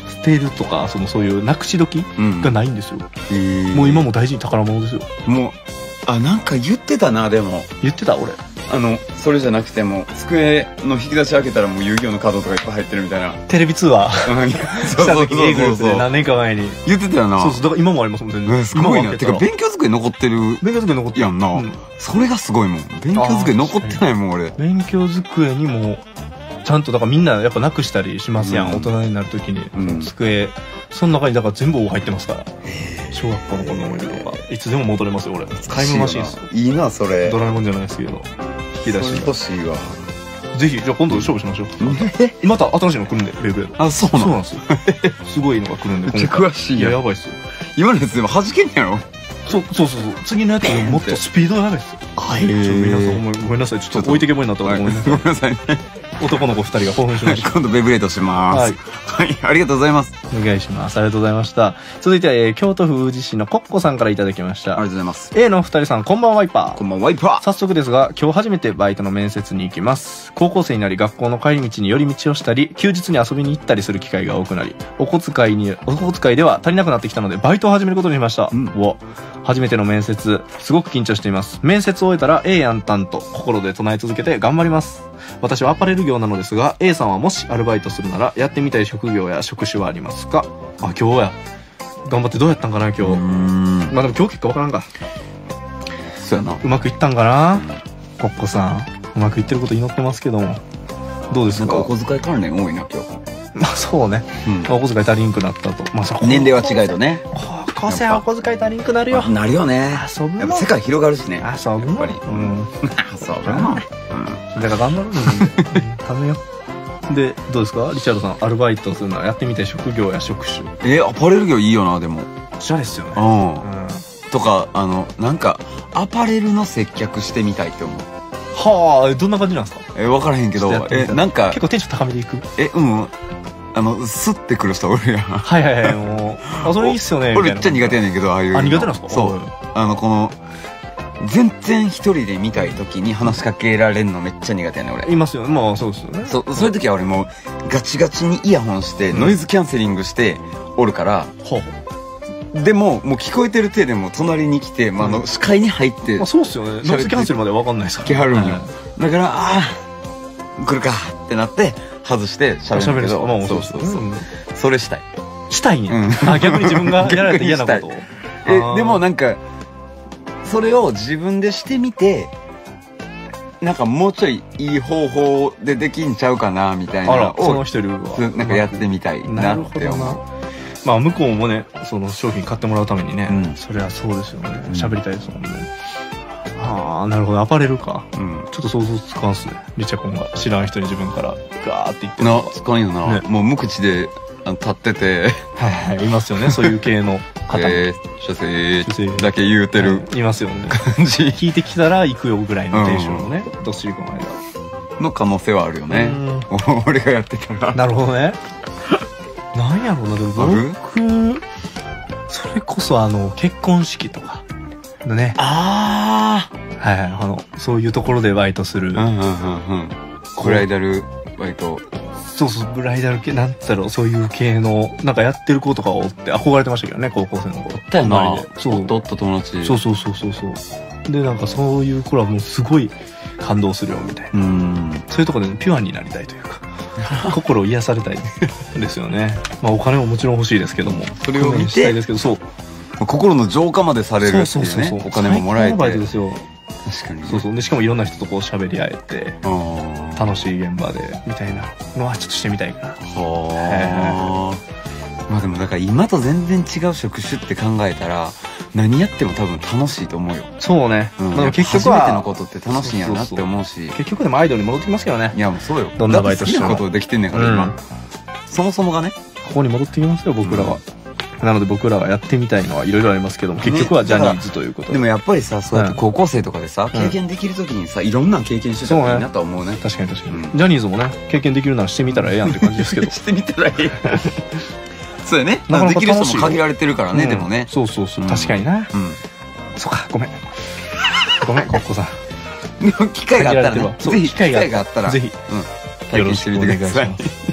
捨てるとか、そのそういうなくし時うんがないんですよ。 へーもう今も大事に宝物ですよ。 もうあなんか言ってたな。でも言ってた俺。 あのそれじゃなくても机の引き出し開けたらもう遊戯王のカードとかいっぱい入ってるみたいな。 テレビ通話うんした時に A グループで何年か前に。 言ってたよな。 そうそう、だから今もありますもん、全然。 うんすごいな。てか今も開けたら勉強机残ってる勉強机残ってるやんな、 うんそれがすごいもん。勉強机残ってないもん俺。 勉強机にもちゃんとだからみんなやっぱなくしたりしますやん、 うん大人になるときに、 うん机その中にだから全部入ってますから。小学校の頃の思い出とかいつでも戻れますよ俺。タイムマシンですよ。 いいなそれ。 ドラえもんじゃないですけど引き出し欲しいわ。 ぜひじゃあ今度勝負しましょう。また新しいの来るんでベイブレード。 あそうなの。 そうなんですよ。すごいのが来るんでめっちゃ詳しいいややん。 やばいっすよ。 今のやつでも弾けんやろ。 そうそうそうそう、次のやつよりもっとスピードやばいっすよ。 はちょっと皆さんごめんごめんなさい、ちょっと置いてけぼりになったからごめんなさい。 ごめんなさいね。 男の子ふたりが興奮しました。 今度ベイブレードします。はい、ありがとうございます。 お願いします。ありがとうございました。続いては、えー京都府宇治市のコッコさんからいただきました。 ありがとうございます。 A のお二人さん、こんばんはワイパー。 こんばんはワイパー。 早速ですが、今日初めてバイトの面接に行きます。高校生になり、学校の帰り道に寄り道をしたり、休日に遊びに行ったりする機会が多くなり、お小遣いに、お小遣いでは足りなくなってきたので、バイトを始めることにしました。 うんうわ初めての面接、すごく緊張しています。面接を終えたら、ええやんたんと心で唱え続けて頑張ります。私はアパレル業なのですが、A さんはもしアルバイトするなら、やってみたい職業や職種はありますか？あ、今日や。頑張ってどうやったんかな、今日。 うーん。 まあでも今日結果わからんか。 そうやな。 うまくいったんかな、コッコさん。うまくいってること祈ってますけども。どうですか？ なんかお小遣い関連多いな今日。 まあそうね。 うんまあお小遣い足りんくなったと。まあそこ年齢は違いとね。 高校生はお小遣い足りんくなるよ。 なるよね。 遊ぶもん。 やっぱ世界広がるしね。 遊ぶもん。 やっぱりうん。 そうだな。 だから頑張るのに。頼むよ。で、どうですかリチャードさん、アルバイトするならやってみたい職業や職種。 え、アパレル業いいよな、でも。 おしゃれですよね。 うん。 うんとか、あの、なんか、アパレルの接客してみたいって思う。 はあ、どんな感じなんですか？ え、わからへんけどちょっとやっ、てみたえ、 いなんか結、構テンション高めでいく？ え、うん。あの、スッてくる人おるやん。 はいはいはい、もう。あ、それいいっすよね。 俺めっちゃ苦手やねんけど、ああいうの。 あ、苦手なんですか？ そう。あの、この、全然一人で見たい時に話しかけられんのめっちゃ苦手やねん、俺。 いますよね。まあそうですよね。 そ、そういう時は俺もうガチガチにイヤホンして、ノイズキャンセリングしておるから、 ほうほでも、もう聞こえてる手でも隣に来て、まあ、あの、視界に入ってう。まあ、そうっすよね。ノイズキャンセルまでわかんないですから。 来はるんよは。 だから、ああ、来るかってなって、外して喋喋るんですか？ るけど、 まあそうそそううそう。 そう。それしたい。 したいね。 うんあ、逆に自分がやられて嫌なことを。 えあー、 でもなんか、それを自分でしてみて、なんかもうちょいいい方法でできんちゃうかな、みたいなあら、そのを、 一人は。 なんかやってみたいななるほどなって思う。。 まあ向こうもね、その商品買ってもらうためにね、 うんそりゃそうですよね。 うん喋りたいですもんね。ああ、なるほど。アパレルか。 うん。 ちょっと想像つかんっすね。リチャコンが知らん人に自分からガーって言ってるなの、がつかんよな。 ねもう無口であの立ってて、 はいはい、いますよね。そういう系の方も。 えー、書生書生だけ言うてるはいいますよね。 感じ聞いてきたら行くよぐらいのテンションのね、どっしり構えが。 の可能性はあるよね。俺がやってたら。 なるほどね。なんやろうな、でもある僕、それこそあの、結婚式とかのね、 あはいはい、あの、そういうところでバイトする。 あ。うんうんうんうん。ブライダルバイト。 そうそう、ブライダル系、なんだろう、そういう系の、なんかやってる子とかをって憧れてましたけどね、高校生の頃。 だよな周りで。そう。 おった友達。 そうそうそうそうそう。で、なんかそういう子らもうすごい感動するよ、みたいな。 うん。 そういうところで、ね、ピュアになりたいというか、心を癒されたいですよね。まあお金ももちろん欲しいですけども。 それを見てしたいですけど、そう。 心の浄化までされるってそうそうそうそう。 いうね。お金ももらえて。 最高のバイトですよ。 確かにね。 そうそう。で、しかもいろんな人とこう喋り合えて、 ああ。 楽しい現場で、みたいなのはちょっとしてみたいかな。 はあ。まあでもだから今と全然違う職種って考えたら、何やっても多分楽しいと思うよ。 そうね。 うん。 まあでも結局は、 初めてのことって楽しいんやろなって思うし。 結局でもアイドルに戻ってきますけどね。 いやもうそうよ。 どんなバイトしてもだって好きなことできてんねんから、 うん今。そもそもがね。 ここに戻ってきますよ、僕らは。なので僕らがやってみたいのはいろいろありますけども、結局はジャニーズということでもやっぱりさ、そうやって高校生とかでさ、 ん経験できるときにさ、いろんな経験してたらいいなとは思うね。 確かに確かに、 うんジャニーズもね、経験できるならしてみたらええやんって感じですけど。 してみたらいい。そうやね。 なかなかできる人楽しいよも限られてるからね、 うんでもね。 そうそうそう。 うん確かにな。 うん。 そうか、ごめん。ごめん、コッコさん。 でも機会があったらね。 そうぜひ機機会が会があったら。 ぜひ、 うん。体験してみてください。 な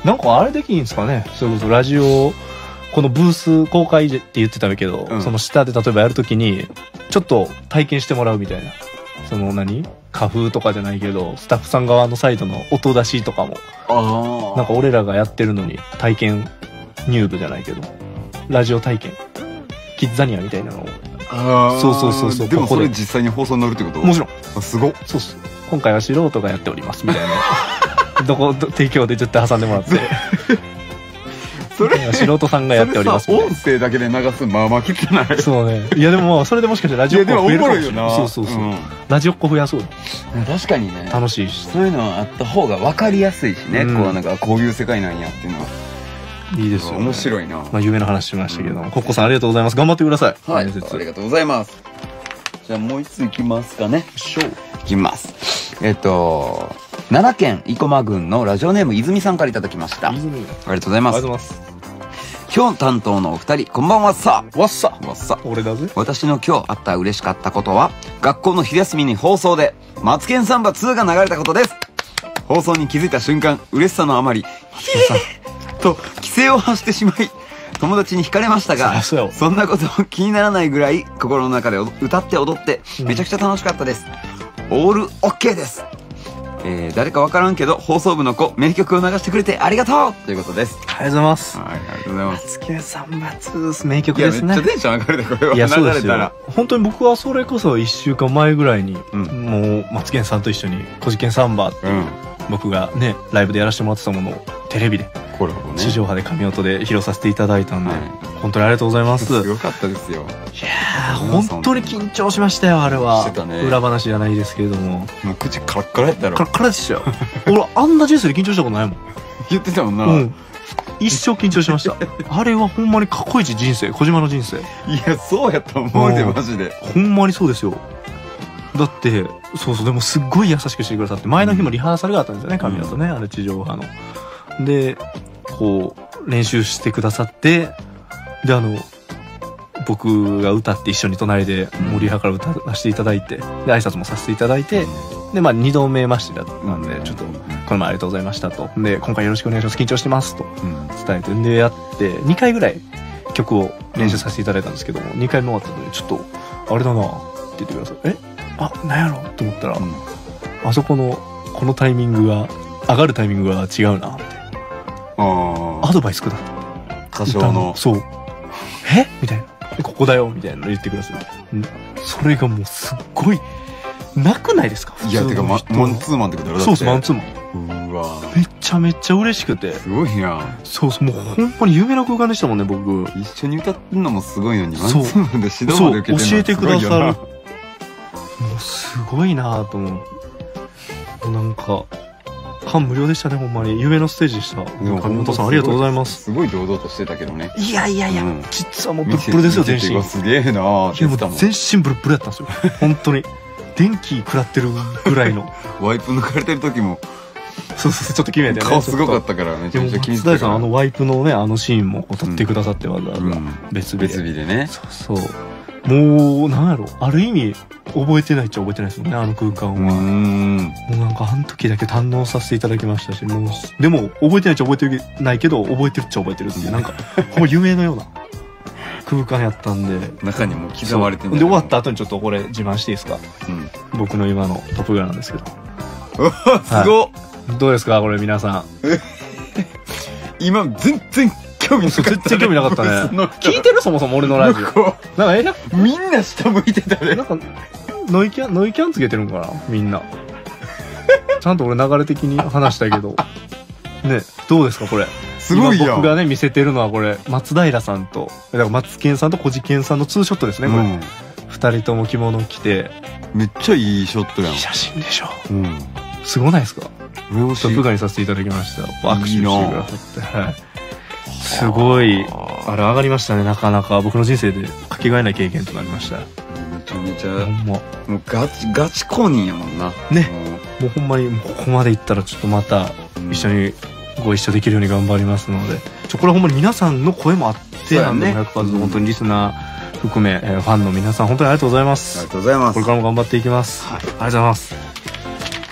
なんかあれできんですかね、それこそラジオこのブース公開って言ってたけど、うん、その下で例えばやるときにちょっと体験してもらうみたいな、その何花風とかじゃないけどスタッフさん側のサイドの音出しとかも、あなんか俺らがやってるのに体験入部じゃないけどラジオ体験キッザニアみたいなのを、あそうそうそうそう、 でもそれ実際に放送に乗るってこと？ もちろん。 あすごっ。 そうっす。今回は素人がやっておりますみたいなどこ提供で絶対挟んでもらってそれ素人さんがやっておりますみたいな。 音声だけで流すまあまあきつない。 そうね。いやでもまあそれでもしかしてラジオっ子増えるかもしれない。そうそうそう、うん、ラジオっ子増やそうだ。 確かにね、 楽しいし、 そういうのあった方が分かりやすいしね、うん、こうなんかこういう世界なんやっていうのはいいですよ、ね、 面白いな。 まあ夢の話しましたけど、うん、コッコさんありがとうございます。頑張ってください。 はい、ありがとうございます。じゃあもう一ついきますかね。いきます。えっと奈良県生駒郡のラジオネーム泉さんからいただきました。泉、ありがとうございます。 ありがとうございます。 今日担当のお二人、こんばんはっさ。 わっさ。 わっさ。 俺だぜ。 私の今日あった嬉しかったことは、学校の昼休みに放送で、マツケンサンバツーが流れたことです。放送に気づいた瞬間、嬉しさのあまり、と、規制を発してしまい、友達に惹かれましたが、そ, そんなこと気にならないぐらい、心の中で歌って踊って、めちゃくちゃ楽しかったです。うん、オールオッケーです。えー、誰かわからんけど放送部の子名曲を流してくれてありがとうということです。 ありがとうございます。 はい、ありがとうございます。 マツケンサンバツー名曲ですね。 いやめっちゃテンション上がるでこれは。 いやそうですよ。本当に僕はそれこそいっしゅうかんまえぐらいに、うん、もうマツケンさんと一緒にコジケンサンバっていう、うん、僕がねライブでやらせてもらってたものをテレビで、ね、地上波で神音で披露させていただいたんで、はい、本当にありがとうございます。 すごかったですよ。いやー本当に緊張しましたよあれは。してたね。裏話じゃないですけれども、 もう口カラッカラやったやろ。 カラッカラでしたよ俺あんな人生で緊張したことないもん。 言ってたもんな、 うん、一生緊張しましたあれはほんまに過去一人生、小島の人生。 いやそうやと思うでマジで。 ほんまにそうですよ。だってそうそう、でもすっごい優しくしてくださって、前の日もリハーサルがあったんですよね、神音ね、あれ地上波のでこう練習してくださって、であの僕が歌って一緒に隣でもうリハから歌わせていただいて、で挨拶もさせていただいて、でまあにどめましてだったんで、ちょっとこの前ありがとうございましたと、で今回よろしくお願いします、緊張してますと伝えて、でやってにかいぐらい曲を練習させていただいたんですけども、にかいめ終わったのでちょっとあれだなって言ってください。えあなんやろと思ったら、うん、あそこのこのタイミングが上がるタイミングが違うなって、あアドバイスください。 歌唱のそうえみたいな、ここだよみたいなの言ってください。それがもうすっごいなくないですか。 いやてか、ま、マンツーマンってことだろ。 そうそうマンツーマン。うわめちゃめちゃ嬉しくて。 すごいな。 そうそうもうほんまに夢の空間でしたもんね僕。 一緒に歌ってるのもすごいのにマンツーマンで指導まで受けてるのも教えてくださる。もうすごいなと思う。なんか感無量でしたねほんまに。夢のステージでした。神本さんありがとうございます。 すごい堂々としてたけどね。 いやいやいや、うん、実はもうブルブルですよ全身。 すげえなー。 いやもう全身ブルブルやったんですよ本当に電気食らってるぐらいのワイプ抜かれてる時もそうそうちょっと決めてね。 顔すごかったからめちゃめちゃ気に入ってたから。 松田さんあのワイプのねあのシーンも撮ってくださってわざわざ別日で、 別日でね。 そうそうもうなんやろある意味覚えてないっちゃ覚えてないですよねあの空間は。うんもうなんかあの時だけ堪能させていただきましたし、もうでも覚えてないっちゃ覚えてないけど覚えてるっちゃ覚えてるっていうなんかもう夢のような空間やったんで中にも刻まれてる。 で終わった後にちょっとこれ自慢していいですか、うん、僕の今のトップガンなんですけどすごっ、はい、 どうですかこれ皆さん今全然興味なかった、ね、 全然興味なかったね聞いてるそもそも俺のラジオなんかえなみんな下向いてたね。 なんかノイキャンノイキャンつけてるんかなみんなちゃんと俺流れ的に話したけどねどうですかこれ。 すごいやん。 今僕がね見せてるのはこれ松平さんとだからマツケンさんとコジケンさんのツーショットですねこれ、うん、ふたりとも着物を着てめっちゃいいショットやん。 いい写真でしょ、うん、すごないですか。トップガンにさせていただきました。握手してくださって、はい、すごいあれ上がりましたね。なかなか僕の人生でかけがえない経験となりました。 めちゃめちゃほんまもうガチガチ公認やもんなね。もうほんまにもうここまでいったらちょっとまた一緒にご一緒できるように頑張りますので、ちょこれほんまに皆さんの声もあってなんで、ね、ひゃくパーセント本当にリスナー含め、えー、ファンの皆さん本当にありがとうございます。 ありがとうございます。 これからも頑張っていきます、はい、ありがとうございます。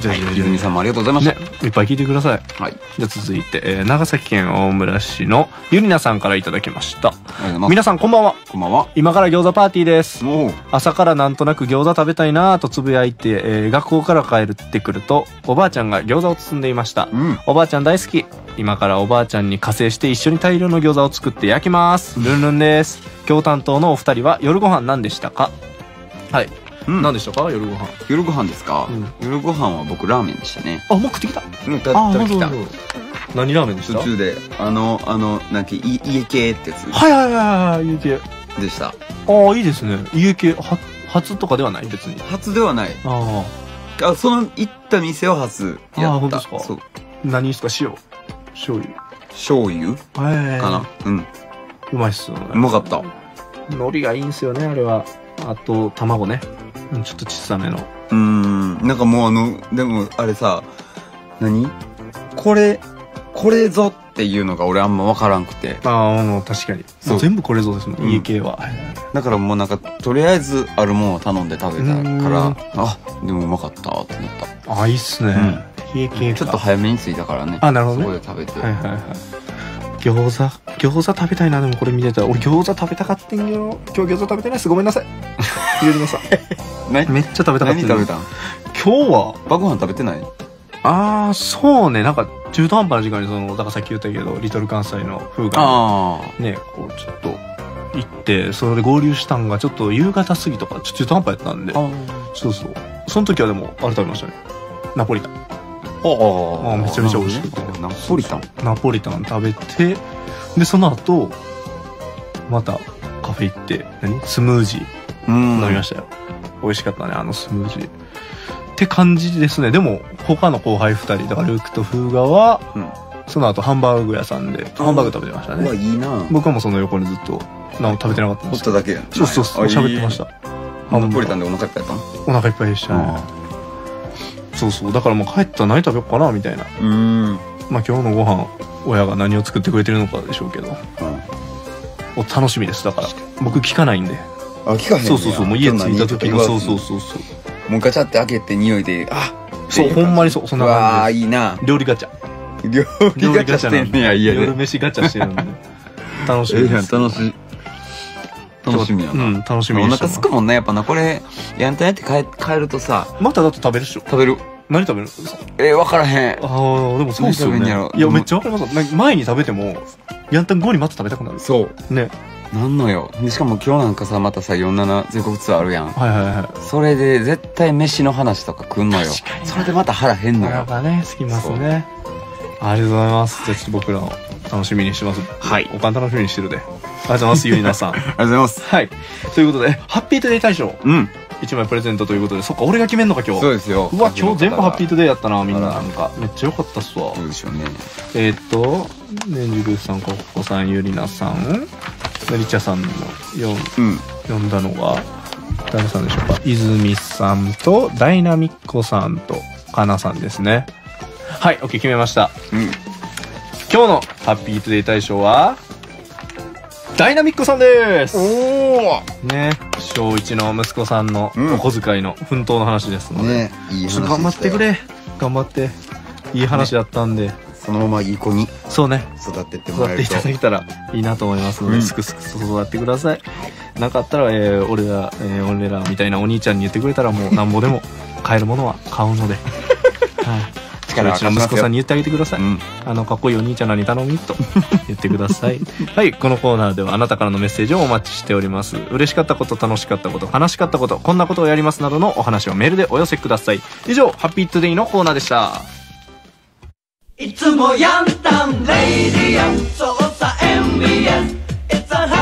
じゃあ、じゃあ、 泉さんもありがとうございました。 ね、いっぱい聞いてください。 はい。 じゃあ続いて、えー長崎県大村市のゆりなさんからいただきました。 ありがとうございます。 皆さんこんばんは。 こんばんは。 今から餃子パーティーです。 おう。 朝からなんとなく餃子食べたいなぁとつぶやいて、えー学校から帰ってくると、おばあちゃんが餃子を包んでいました。 うん。 おばあちゃん大好き。今からおばあちゃんに加勢して一緒に大量の餃子を作って焼きます。ルンルンです。今日担当のお二人は夜ご飯何でしたか？はい。 うん何でしたか夜ご飯。 夜ご飯ですか、 うん夜ご飯は僕ラーメンでしたね。 あ、もう食ってきた。 うん、たあ、 た来た。 何ラーメンでした？ 途中で、あの、あの、なんか、い家系ってやつはいはいはいはい、家系。 でした。 ああ、いいですね。家系、は、初とかではない別に。 初ではない。 ああ、その行った店は初やった。 あー本当ですかそう。 あ。何ですか塩。醤油。 醤油はい。 かな。うん。 うまいっすよね。 うまかった。 海苔がいいんすよね、あれは。あと、卵ね。うんちょっと小さめの。 うーん。なんかもうあの、でもあれさ、何これ、これぞっていうのが俺あんま分からんくて。 ああ、もう確かに。 そうもう全部これぞですもん、 うん家系は。 だからもうなんか、とりあえずあるもんを頼んで食べたかうーらん、 あ、でもうまかったってなっああ、いいっすね。家系た。 か。 ちょっと早めに着いたからね。 あ、なるほどね。 そこで食べて。 はいはいはい。餃子餃子食べたいな。でもこれ見てたら俺餃子食べたかったんよ。今日餃子食べてないです。ごめんなさい。ゆりなさん。 ねめっちゃ食べたかったんよ。 何食べたん今日は晩ご飯食べてないああ、そうね。なんか中途半端な時間にそのだからさっき言ったけどリトル関西の風があねこうちょっと行ってそれで合流したんがちょっと夕方過ぎとかちょっと中途半端やったんで。 あ。 そうそう。その時はでもあれ食べましたね。ナポリタン。 ああ。 あめちゃめちゃ美味しくて。 ナポリタン。 ナポリタン食べて、で、その後、またカフェ行って、何スムージーうん。 飲みましたよ。美味しかったね、あのスムージー。って感じですね。でも、他の後輩二人、だからルークとフーガは、 うんその後ハンバーグ屋さんで、ハンバーグ食べてましたうわ、 ね。 いいな。 僕はもうその横にずっと、何も食べてなかったんほですけど。 っただけやん。 そうそうそう、喋ってました。 た。ナポリタンでお腹いっぱいやったのお腹いっぱいでしたね。そうそう。だからもう帰ったら何食べようかな、みたいな。 うん。 まあ今日のご飯、親が何を作ってくれてるのかでしょうけど。お楽しみです。だから。僕聞かないんで。 あ、聞かへんねや。 そうそうそう。もう家着いた時の、そうそうう。 そうそう。 もうガチャって開けて匂いで、あそう、ほんまにそう。そんなわあ、 感じいいなで。す。料理ガチャ。 料理ガチャしてんねや、家で。 夜飯ガチャしてるんで。楽しみええやん、 です。 楽しい。楽しみやな。 うん、楽しみおにしてます腹すくもんね、やっぱな、これ、やんたんやって帰帰るとさ、 まただって食べるっしょ。 食べる。 何食べるんですか？ えー、わからへん。 ああ、でもそうですよね。 何食べんやろいや、めっちゃわかります。なんか前に食べても、ヤンタン後にまた食べたくなる。 そう。 ね。 なんのよ。でしかも今日なんかさ、またさ、よんじゅうなな全国ツアーあるやん。 はいはいはい。 それで絶対飯の話とか来んのよ。それでまた腹減んのよ。 やっぱね、好きますね。ありがとうございます。じゃあちょっと僕らの楽しみにしてます。はい。おかん楽しみにしてるで。ありがとうございます、ゆりなさん。 ありがとうございます。 はい。ということで、ハッピートゥデイ大賞。 うん。 一枚プレゼントということで、そっか、俺が決めんのか、今日。 そうですよ。 うわ、今日全部ハッピートゥデイやったな、みんな。 あらなんか、めっちゃ良かったっすわ。 そうでしょうね。 えーっと、ねんじぐさん、ここさん、ゆりなさん、のりちゃさんのよん、 うん。 読んだのが、誰さんでしょうか。泉さんと、ダイナミッコさんと、かなさんですね。はい、OK、決めました。 うん。 今日のハッピートゥデイ大賞は、ダイナミックさんですおおね、小一の息子さんのお小遣いの奮闘の話ですので、 ね、いい話でしたよ。 頑張ってくれ頑張っていい話だったんで、 そのままいい子にそうね育ってってもらえると。 育っていただけたらいいなと思いますので、 うんすくすく育ってください。なかったら、えー、俺ら、えー、俺らみたいなお兄ちゃんに言ってくれたらもうなんぼでも買えるものは買うので、はい力うちの息子さんに言ってあげてください、 うん。 あのかっこいいお兄ちゃんらに頼みと言ってくださいはいこのコーナーではあなたからのメッセージをお待ちしております。嬉しかったこと、楽しかったこと、悲しかったこと、こんなことをやりますなどのお話をメールでお寄せください。以上ハッピートゥデイのコーナーでした。 いつもヤンタンレイディアンそうさ エムビーエス It's a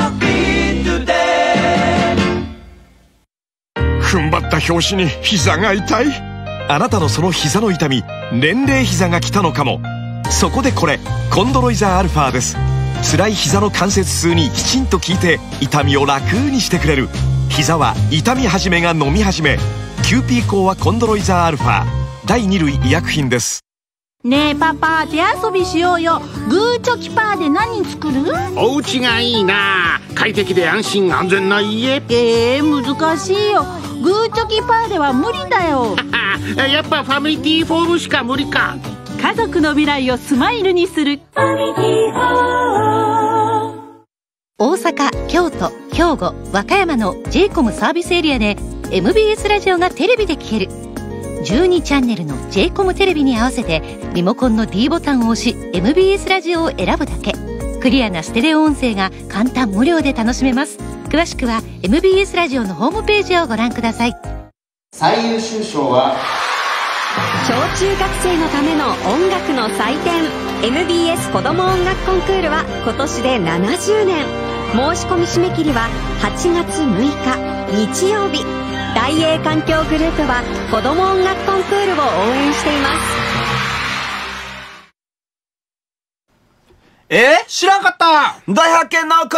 happy today 踏ん張った拍子に膝が痛い。あなたのその膝の痛み、年齢膝が来たのかも。そこでこれコンドロイザーアルファです。辛い膝の関節痛にきちんと効いて痛みを楽にしてくれる。膝は痛み始めが飲み始め。キューピーコアコンドロイザーアルファだいに類医薬品です。 ねえパパ、手遊びしようよ。グーチョキパーで何作る？ お家がいいな。快適で安心安全な家。 えー、難しいよ。 グーチョキパーでは無理だよ。 やっぱファミリーフォームしか無理か。 家族の未来をスマイルにする。 大阪、京都、兵庫、和歌山の ジェイコム サービスエリアで エムビーエス ラジオがテレビで聴ける。じゅうにチャンネルの ジェイコム テレビに合わせてリモコンの D ボタンを押し エムビーエス ラジオを選ぶだけ。クリアなステレオ音声が簡単無料で楽しめます。詳しくは エムビーエス ラジオのホームページをご覧ください。 最優秀賞は小中学生のための音楽の祭典 エムビーエス 子ども音楽コンクールは今年でななじゅうねん。申し込み締め切りははちがつむいか日曜日。大英環境グループは子ども音楽コンクールを応援しています。 えー、知らんかった。 大発見のコーナー。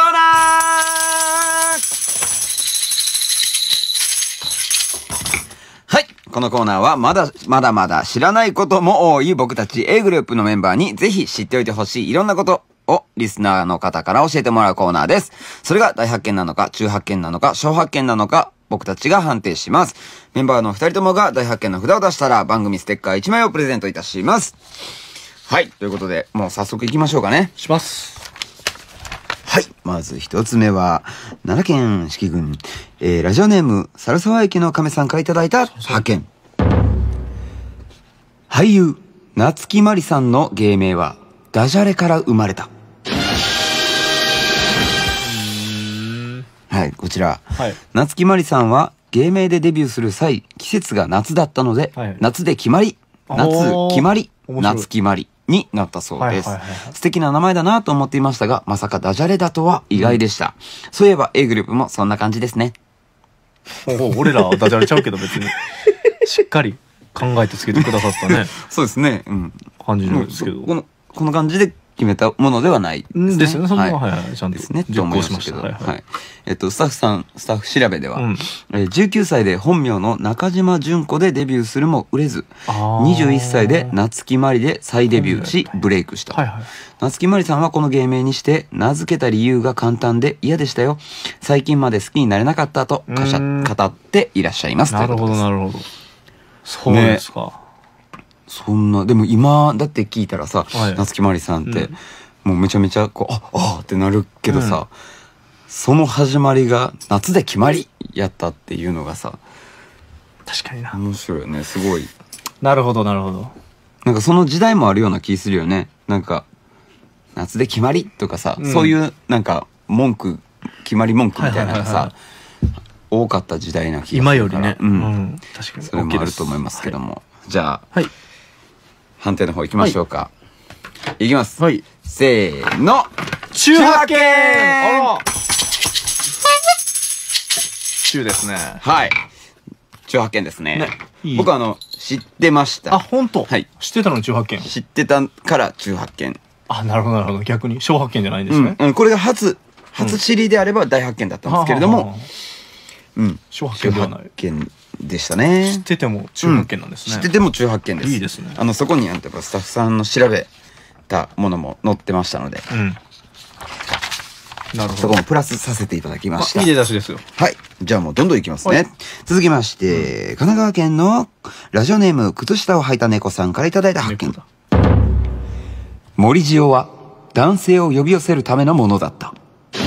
はい。このコーナーはまだ、まだまだ知らないことも多い僕たち A グループのメンバーにぜひ知っておいてほしいいろんなことをリスナーの方から教えてもらうコーナーです。それが大発見なのか、中発見なのか、小発見なのか、僕たちが判定します。メンバーのふたりともが大発見の札を出したら番組ステッカーいちまいをプレゼントいたします。はい。ということで、もう早速行きましょうかね。 します。 はい。まず一つ目は、奈良県四季郡、えー、ラジオネーム、猿沢駅の亀さんからいただいた発見。俳優、夏木マリさんの芸名は、ダジャレから生まれた。はい、こちら。はい、夏木マリさんは、芸名でデビューする際、季節が夏だったので、はい、夏で決まり、夏決まり、夏決まり。になったそうです。素敵な名前だなと思っていましたが、まさかダジャレだとは意外でした。うん、そういえば A グループもそんな感じですね。 お俺らはダジャレちゃうけど別に。しっかり考えてつけてくださったね。 そうですね。うん。 感じるんですけど。 この、この感じで決めたものではないですね。 ですね。それは、はいはい、ちゃんと。 ですね。と思いましたけど。はい。えっと、スタッフさん、スタッフ調べでは、じゅうきゅうさいで本名の中島純子でデビューするも売れず、にじゅういっさいで夏木マリで再デビューし、ブレイクした。夏木マリさんはこの芸名にして、名付けた理由が簡単で嫌でしたよ。最近まで好きになれなかったと、語っていらっしゃいます。 なるほど、なるほど。そうですか。 そんな、でも今、だって聞いたらさ、夏木マリさんって、もうめちゃめちゃ、こう、あ、あってなるけどさ、その始まりが夏で決まりやったっていうのがさ、 確かにな。 面白いよね、すごい。 なるほど、なるほど。 なんかその時代もあるような気するよね。なんか、夏で決まりとかさ、そういうなんか文句、決まり文句みたいなのがさ、多かった時代な気がするから。 今よりね。 うん。確かに。それもあると思いますけども。じゃあ、判定の方行きましょうか。いきます。はい。せーの。 中発見。あら。中ですね。 はい。中発見ですね。僕あの、知ってました。 あ、本当。 はい。 知ってたの中発見。 知ってたから中発見。 あ、なるほどなるほど。逆に小発見じゃないんですね。 うん。これが初、初知りであれば大発見だったんですけれども、うん。 小発見ではない。 中発見でしたね。 知ってても中発見なんですね。 知ってても中発見です。 いいですね。 あの、そこにあんたスタッフさんの調べたものも載ってましたので、うん。なるほど。そこもプラスさせていただきました。 いい出だしですよ。 はい。じゃあもうどんどんいきますね。続きまして、神奈川県のラジオネーム、靴下を履いた猫さんからいただいた発見。森塩は男性を呼び寄せるためのものだった。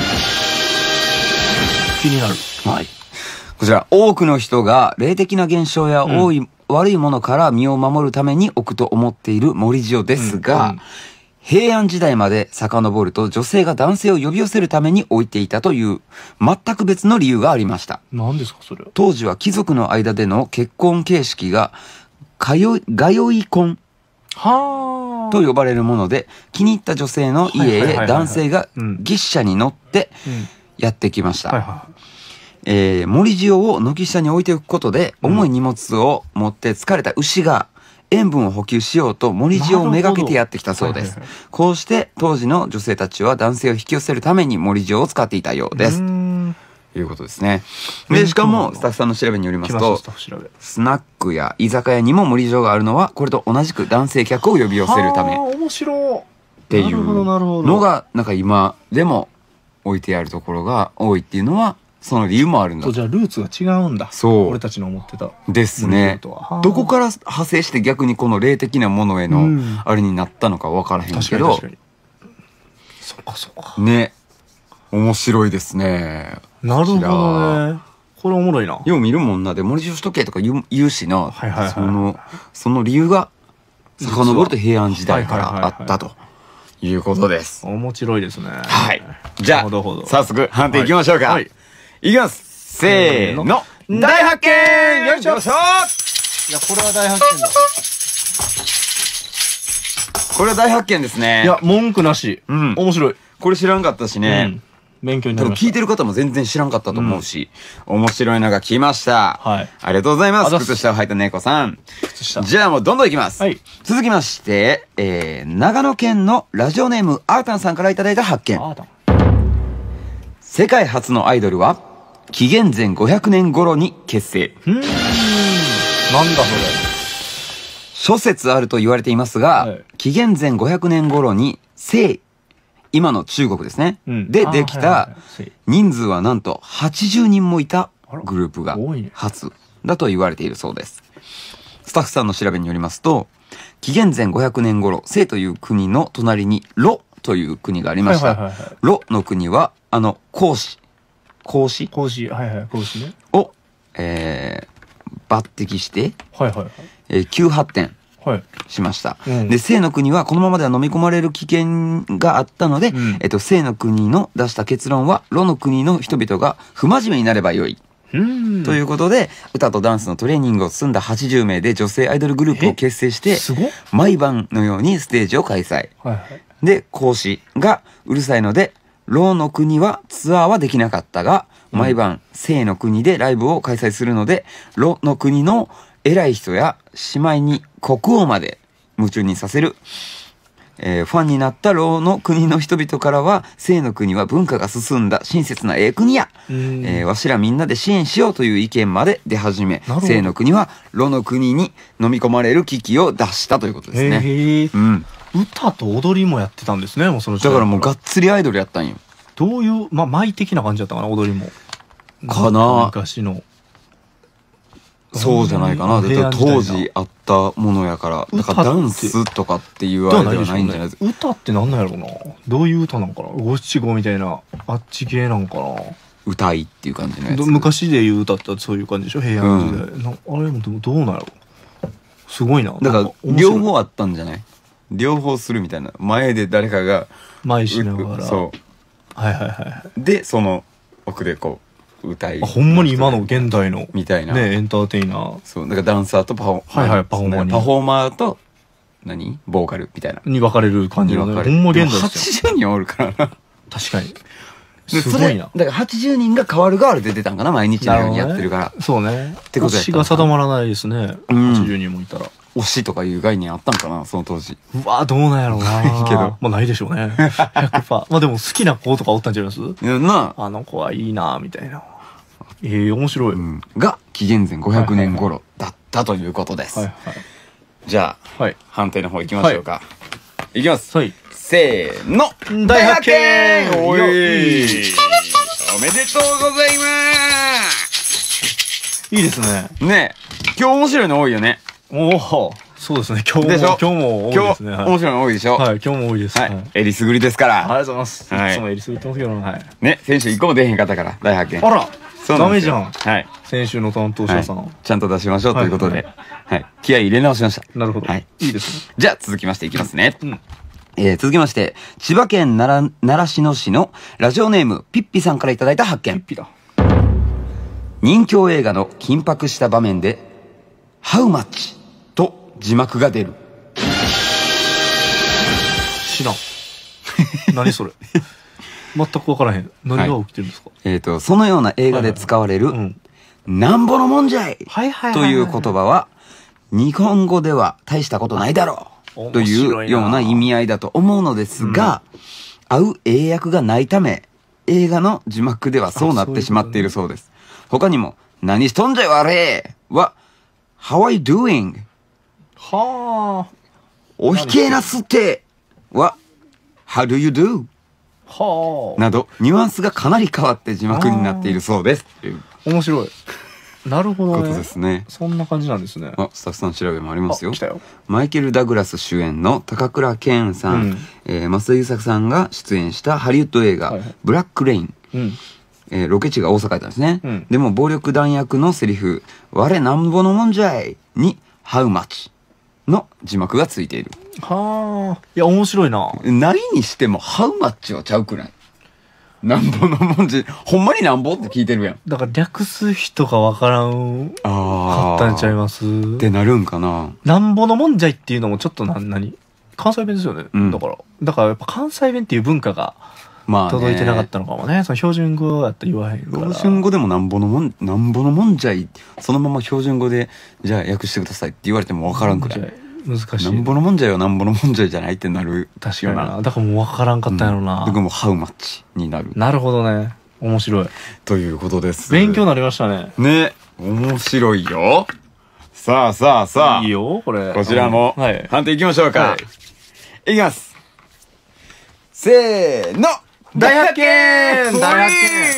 気になる。 はい。こちら、多くの人が霊的な現象や多い、うん、悪いものから身を守るために置くと思っている森塩ですが、うんうん、平安時代まで遡ると女性が男性を呼び寄せるために置いていたという全く別の理由がありました。 何ですかそれは。 当時は貴族の間での結婚形式が通い、がよい婚と呼ばれるもので、気に入った女性の家へ男性が牛車に乗ってやってきました。えー、森塩を軒下に置いておくことで、重い荷物を持って疲れた牛が塩分を補給しようと森塩をめがけてやってきたそうです。こうして当時の女性たちは男性を引き寄せるために森塩を使っていたようです。ということですね。で、しかもスタッフさんの調べによりますと、スナックや居酒屋にも森塩があるのは、これと同じく男性客を呼び寄せるため。 面白っていうのが、なんか今でも置いてあるところが多いっていうのはその理由もあるんだ。 そう、じゃあルーツが違うんだ。 そう。 俺たちの思ってた。 ですね。どこから派生して逆にこの霊的なものへのあれになったのか分からへんけど。 確かに確かに。そっかそっか。 ね。面白いですね。 なるほどね。これおもろいな。 よう見るもんな。で、森女子時計とか言う言うしな。 はいはいはい。 その、その理由が遡ると平安時代からあったということです。 面白いですね。 はい。じゃあ、早速判定いきましょうか。はい。いきます。せーの。大発見よいしょ。いや、これは大発見だ。 これは大発見ですね。 いや、文句なし。うん。面白い。 これ知らんかったしね。 勉強になりました。 聞いてる方も全然知らんかったと思うし、面白いのが来ました。はい。ありがとうございます。靴下を履いた猫さん。靴下。じゃあもうどんどんいきます。はい。続きまして、えー、長野県のラジオネームアータンさんからいただいた発見。アータン。世界初のアイドルは、紀元前ごひゃくねん頃に結成。 うーん。なんだそれ。 諸説あると言われていますが、はい、紀元前ごひゃくねん頃に清、今の中国ですね。うん、でできた人数はなんとはちじゅうにんもいたグループが初だと言われているそうです。スタッフさんの調べによりますと、紀元前ごひゃくねん頃、清という国の隣に魯という国がありました。魯の国はあの孔子、孔子孔子、はいはい、孔子ね。 を、えー、抜擢して、 はいはいはい。 えー、急発展しました。はいうん、で、清の国はこのままでは飲み込まれる危険があったので、うん、えっと、清の国の出した結論は、魯の国の人々が不真面目になればよい。ということで、歌とダンスのトレーニングを積んだはちじゅうめいで女性アイドルグループを結成して、毎晩のようにステージを開催。はいはい、で、孔子がうるさいので、魯の国はツアーはできなかったが、毎晩清の国でライブを開催するので、魯の国の偉い人やしまいに国王まで夢中にさせる、えー、ファンになった魯の国の人々からは、清の国は文化が進んだ親切なええ国や、えー、わしらみんなで支援しようという意見まで出始め、清の国は魯の国に飲み込まれる危機を脱したということですね。 へー、うん、歌と踊りもやってたんですね。もうそのだからもうがっつりアイドルやったんよ。 どういう、まあ、舞的な感じだったかな、踊りも。 かな昔の。 そうじゃないかな。だって当時あったものやから。だからダンスとかっていうあれではないんじゃないですか。 歌ってなんなんやろうな。どういう歌なんかな。五七五みたいな、あっち系なんかな。 歌いっていう感じのやつ。 昔で言う歌ってそういう感じでしょ、平安時代。うん、あれもどうなんやろう。すごいな。 だから両方あったんじゃない。両方するみたいな。前で誰かが。 前しながら。 そう。 はいはいはい。 で、その奥でこう、歌い。 ほんまに今の現代の。 みたいな。 ね、エンターテイナー。 そう。だからダンサーとパフォーマー。 はいはい、パフォーマーに。 パフォーマーと、何ボーカルみたいな。 に分かれる感じのね。ほんま現代ですよ。 はちじゅうにんおるからな。 確かに。すごいな。 だからはちじゅうにんが変わる変わるで出たんかな、毎日のようにやってるから。 そうね。ってことや。推しが定まらないですね。はちじゅうにんもいたら。 推しとかいう概念あったんかな、その当時。 うわぁ、どうなんやろうな。ないけど。まあないでしょうね。ひゃくパーセント。まあでも好きな子とかおったんちゃいます？いやな。 あの子はいいなみたいな。ええ、面白い。 が、紀元前ごひゃくねん頃だったということです。はいはい。じゃあ、判定の方行きましょうか。いきます。はい。せーの。 大発見！ おい！おめでとうございます！ いいですね。 ねえ。今日面白いの多いよね。 おお、そうですね。今日も、今日も多いですね。 面白いの多いでしょ。 はい、今日も多いです。 はい。えりすぐりですから。 ありがとうございます。はい。いつもえりすぐりってますけど、はい。 ね、先週一個も出へんかったから、大発見。 あら、ダメじゃん。 はい。 先週の担当者さん。 ちゃんと出しましょうということで、はい。気合い入れ直しました。 なるほど。はい。いいですね。 じゃあ、続きましていきますね。うん。えー、続きまして、千葉県習志野市のラジオネーム、ピッピさんからいただいた発見。ピッピだ。人気映画の緊迫した場面で、How much? と字幕が出る。 知らん。何それ。全く分からへん。何が起きてるんですか？ えっと、そのような映画で使われる、なんぼのもんじゃいという言葉は、日本語では大したことないだろうというような意味合いだと思うのですが、合う英訳がないため、映画の字幕ではそうなってしまっているそうです。他にも、何しとんじゃいわれは、How are you doing? はあ。 おひけえなすっては、How do you do? はあ。 などニュアンスがかなり変わって字幕になっているそうですっていう面白い。なるほどね。 ことですね。 そんな感じなんですね。 あ、スタッフさん調べもありますよ。 あ来たよ。 マイケル・ダグラス主演の高倉健さん、うん、えー、増田優作さんが出演したハリウッド映画、はいはい、ブラック・レイン、うん、えー、ロケ地が大阪やったんですね、うん、でも暴力団役のセリフ「我なんぼのもんじゃい」に「How much」の字幕がついている。 はあ。いや面白いな。 何にしても「How much」はちゃうくない？なんぼのもんじゃ、ほんまになんぼって聞いてるやん。 だから略す人がわからんかったんちゃいますってなるんかな。 なんぼのもんじゃいっていうのもちょっとな、何関西弁ですよね、うん、だからだからやっぱ関西弁っていう文化が届いてなかったのかもね。その標準語やったら言わへんから。 標準語でもなんぼのもんなんぼのもんじゃい、そのまま標準語でじゃあ訳してくださいって言われてもわからんくらい難しい。 なんぼのもんじゃいはなんぼのもんじゃいじゃないってなる。 確かにな。だからもうわからんかったんやろな。 だからもうハウマッチになる。 なるほどね。面白い。 ということです。 勉強になりましたね。 ね。面白いよ。さあさあさあ。 いいよ、これ。 こちらも、 はい、 判定いきましょうか。はい、いきます。せーの大発見大発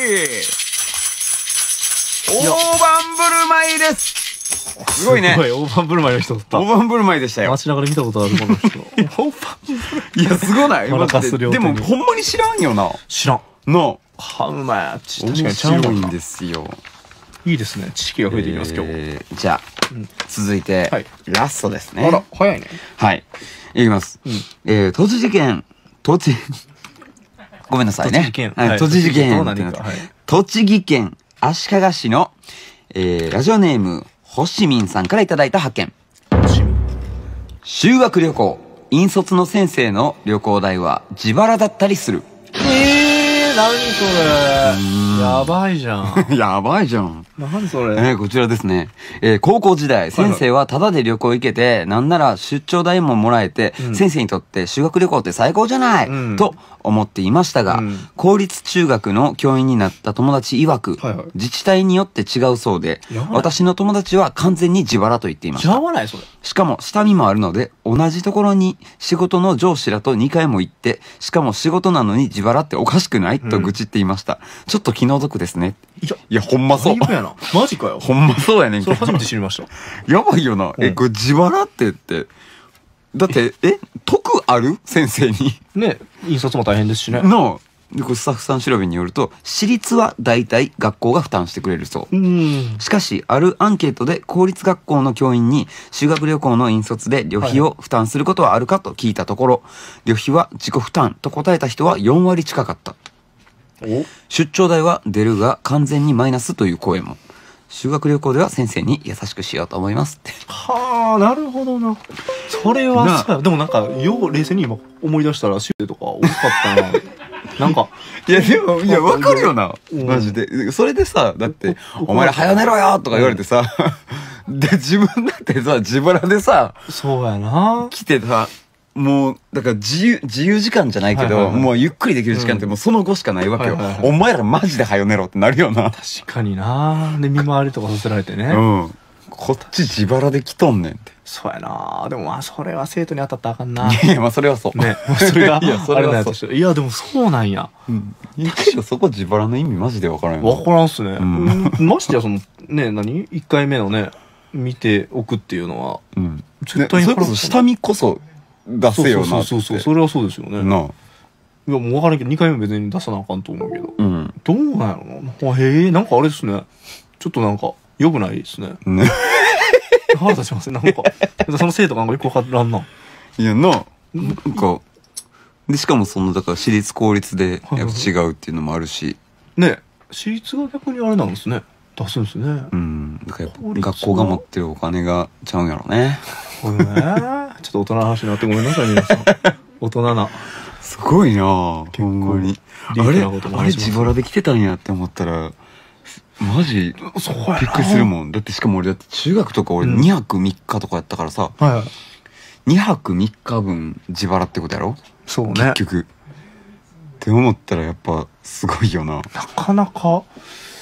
見大盤振る舞いです。すごいね。 すごい、大盤振る舞いの人だった。 大盤振る舞いでしたよ。 街中で見たことあるこの人。大盤振る舞い。 いや、すごない。でも、ほんまに知らんよな。 知らん。 の。 はうまや。確かにちゃうもんんですよ。 いいですね。知識が増えていきます、今日。 じゃあ、続いて、ラストですね。 あら、早いね。 はい。いきます。えー、栃木県、栃、ごめんなさいね。 栃木県。 はい、栃木県。栃木県足利市の、えー、ラジオネーム、ほしみんさんからいただいた発見。修学旅行、引率の先生の旅行代は自腹だったりする。 えー、何それ。やばいじゃん。 やばいじゃん。 何それ。 えー、こちらですね。えー、高校時代、先生はタダで旅行行けて、なんなら出張代ももらえて、うん、先生にとって修学旅行って最高じゃない、うん、と思っていましたが、うん、公立中学の教員になった友達曰く、はいはい、自治体によって違うそうで、私の友達は完全に自腹と言っていました。 やばないそれ。 しかも下見もあるので、同じところに仕事の上司らとにかいも行って、しかも仕事なのに自腹っておかしくないと愚痴っていました。うん、ちょっと気の毒ですね。 いや、 いやほんまそう。 やな。マジかよ。 ほんまそうやねんけど。それ初めて知りました。 やばいよな。え、これ自腹ってって。だって、え、得ある先生に。 ね、印刷も大変ですしね。 なあ。で、これスタッフさん調べによると、私立は大体学校が負担してくれるそう。うん。しかし、あるアンケートで公立学校の教員に修学旅行の引率で旅費を負担することはあるかと聞いたところ、はい、旅費は自己負担と答えた人はよんわり近かった。出張代は出るが完全にマイナスという声も。修学旅行では先生に優しくしようと思いますって。 はあ、なるほどな。それはさ、でもなんかよう冷静に今思い出したらシューとか多かったな。なんかいやでもいやわかるよな、マジで。それでさ、だってお前ら早寝ろよとか言われてさ、で自分だってさ自腹でさ、 そうやな、 来てさ。もう、だから自由、自由時間じゃないけど、はいはいはい、もうゆっくりできる時間ってもうその後しかないわけよ。はいはいはい、お前らマジで早寝ろってなるよな。 確かにな。で、見回りとかさせられてね。 うん。こっち自腹で来とんねんって。 そうやな。でもまあ、それは生徒に当たったらあかんな。 いや、まあそれはそう。 ね。それが、いや、それはそう。いや、でもそうなんや。 うん。いや、そこ自腹の意味マジでわからんよ。 わからんっすね。うん。ましてや、その、ね、何一回目のね、見ておくっていうのは、うん。 絶対に、ね、それこそ下見こそ、出せよなって。 そうそうそう、それはそうですよね。なあ。いや、もう分からんけど、にかいめ別に出さなあかんと思うけど。うん。どうなんやろな。へえ、なんかあれですね。ちょっとなんか、良くないですね。ね。腹立ちますね、なんか。その生徒がなんかよく分からんな。 いや、な、なんか、で、しかもその、だから私立公立でやっぱ違うっていうのもあるし。 ね。私立が逆にあれなんですね。出すんですね。 うん。だからやっぱ学校が持ってるお金がちゃうんやろね。 これね。ちょっと大人の話になってごめんなさい、皆さん。大人な。 すごいなぁ。ほんまに。あれ、あれ自腹で来てたんやって思ったら、マジ、びっくりするもん。だってしかも俺だって中学とか俺にはくみっかとかやったからさ、にはくみっかぶん自腹ってことやろ？ そうね。 結局。って思ったらやっぱすごいよな。 なかなか、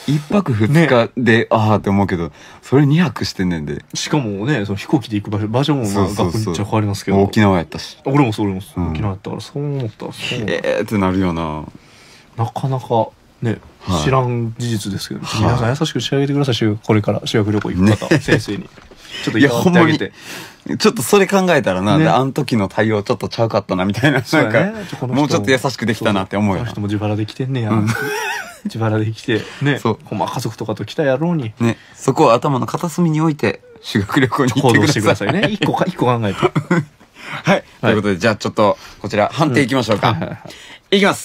一泊二日で、ああって思うけど、それ二泊してんねんで。 しかもね、その飛行機で行く場所、場所もまあ学校にっちゃ変わりますけど。 沖縄やったし。 俺もそう、俺もそう。沖縄やったから、そう思ったら、そう。 えーってなるよな。 なかなか、ね、知らん事実ですけど、皆さん優しく仕上げてください、これから修学旅行行く方、先生に。ちょっといや、ほんまに。 ちょっとそれ考えたらな、あの時の対応ちょっとちゃうかったな、みたいな。なんか、もうちょっと優しくできたなって思うよ。 この人も自腹で来てんねや。自腹で来て、ね、ほんま家族とかと来たやろうに。 ね、そこを頭の片隅に置いて、修学旅行に行ってください。 ね。一個か、一個考えて。 はい。ということで、じゃあちょっと、こちら、判定いきましょうか。いきます。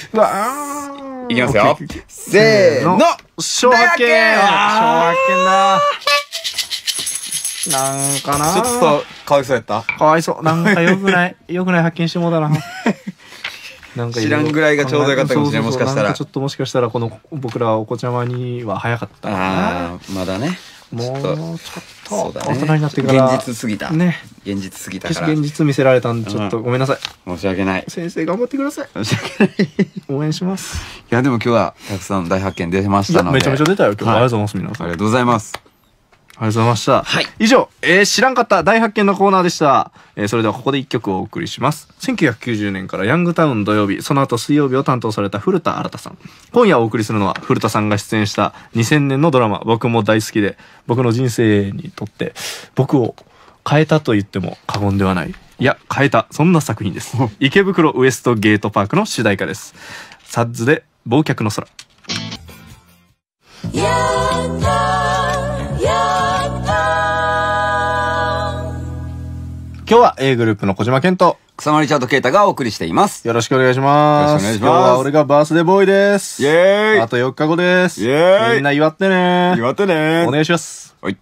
うわー。いきますよ。せーの。 小分け小分けな。なんかなちょっと、かわいそうやった？ かわいそう。なんかよくない、よくない発見してもうだな。 なんか知らんぐらいがちょうどよかったかもしれない、もしかしたら。 ちょっともしかしたら、この、僕らお子ちゃまには早かったな。ああ、まだね。 もう、ちょっと、大人になってから。 現実すぎた。 ね。 現実すぎたから。 現実見せられたんで、ちょっとごめんなさい。 申し訳ない。 先生頑張ってください。 申し訳ない。 応援します。 いや、でも今日はたくさん大発見出ましたので。 めちゃめちゃ出たよ、今日。ありがとうございます、皆さん。 ありがとうございます。 ありがとうございました。はい。以上、えー、知らんかった大発見のコーナーでした。えー、それではここで一曲をお送りします。せんきゅうひゃくきゅうじゅうねんからヤングタウン土曜日、その後水曜日を担当された古田新太さん。今夜お送りするのは古田さんが出演したにせんねんのドラマ、僕も大好きで、僕の人生にとって僕を変えたと言っても過言ではない。いや、変えた、そんな作品です。池袋ウエストゲートパークの主題歌です。サッズで忘却の空。やったやった今日は A グループの小島健と草間リチャード啓太がお送りしています。 よろしくお願いします。よろしくお願いします。今日は俺がバースデーボーイです。 イェーイ。 あとよっかごです。 イェーイ。 みんな祝ってね。 祝ってね。 お願いします。 はい。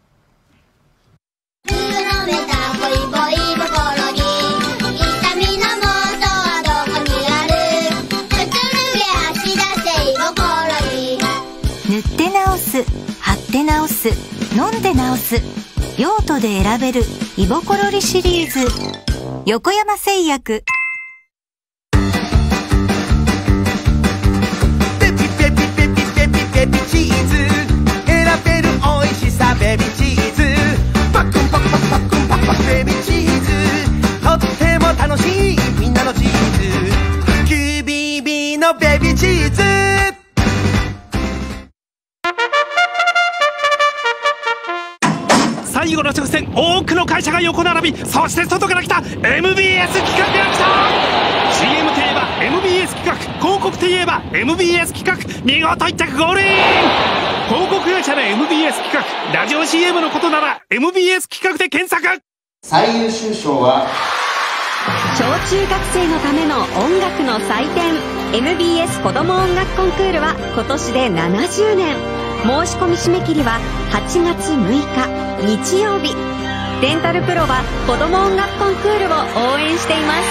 塗って直す、貼って直す、飲んで直す。用途で選べるイボコロリシリーズ。横山製薬。 ペピペピペピペピペピチーズ。選べる美味しさベビーチーズ。パックンパクパクパックンパクパクベビーチーズ。とっても楽しいみんなのチーズ。キュービービーのベビーチーズ。 最後の直線、多くの会社が横並び、そして外から来た エムビーエス 企画が来た。 シーエム といえば エムビーエス 企画、広告といえば エムビーエス 企画、見事一着ゴールイン。広告会社の エムビーエス 企画、ラジオ シーエム のことなら エムビーエス 企画で検索。 最優秀賞は小中学生のための音楽の祭典 エムビーエス 子ども音楽コンクールは今年でななじゅうねん。申し込み締め切りははちがつむいか日曜日。デンタルプロは子ども音楽コンクールを応援しています。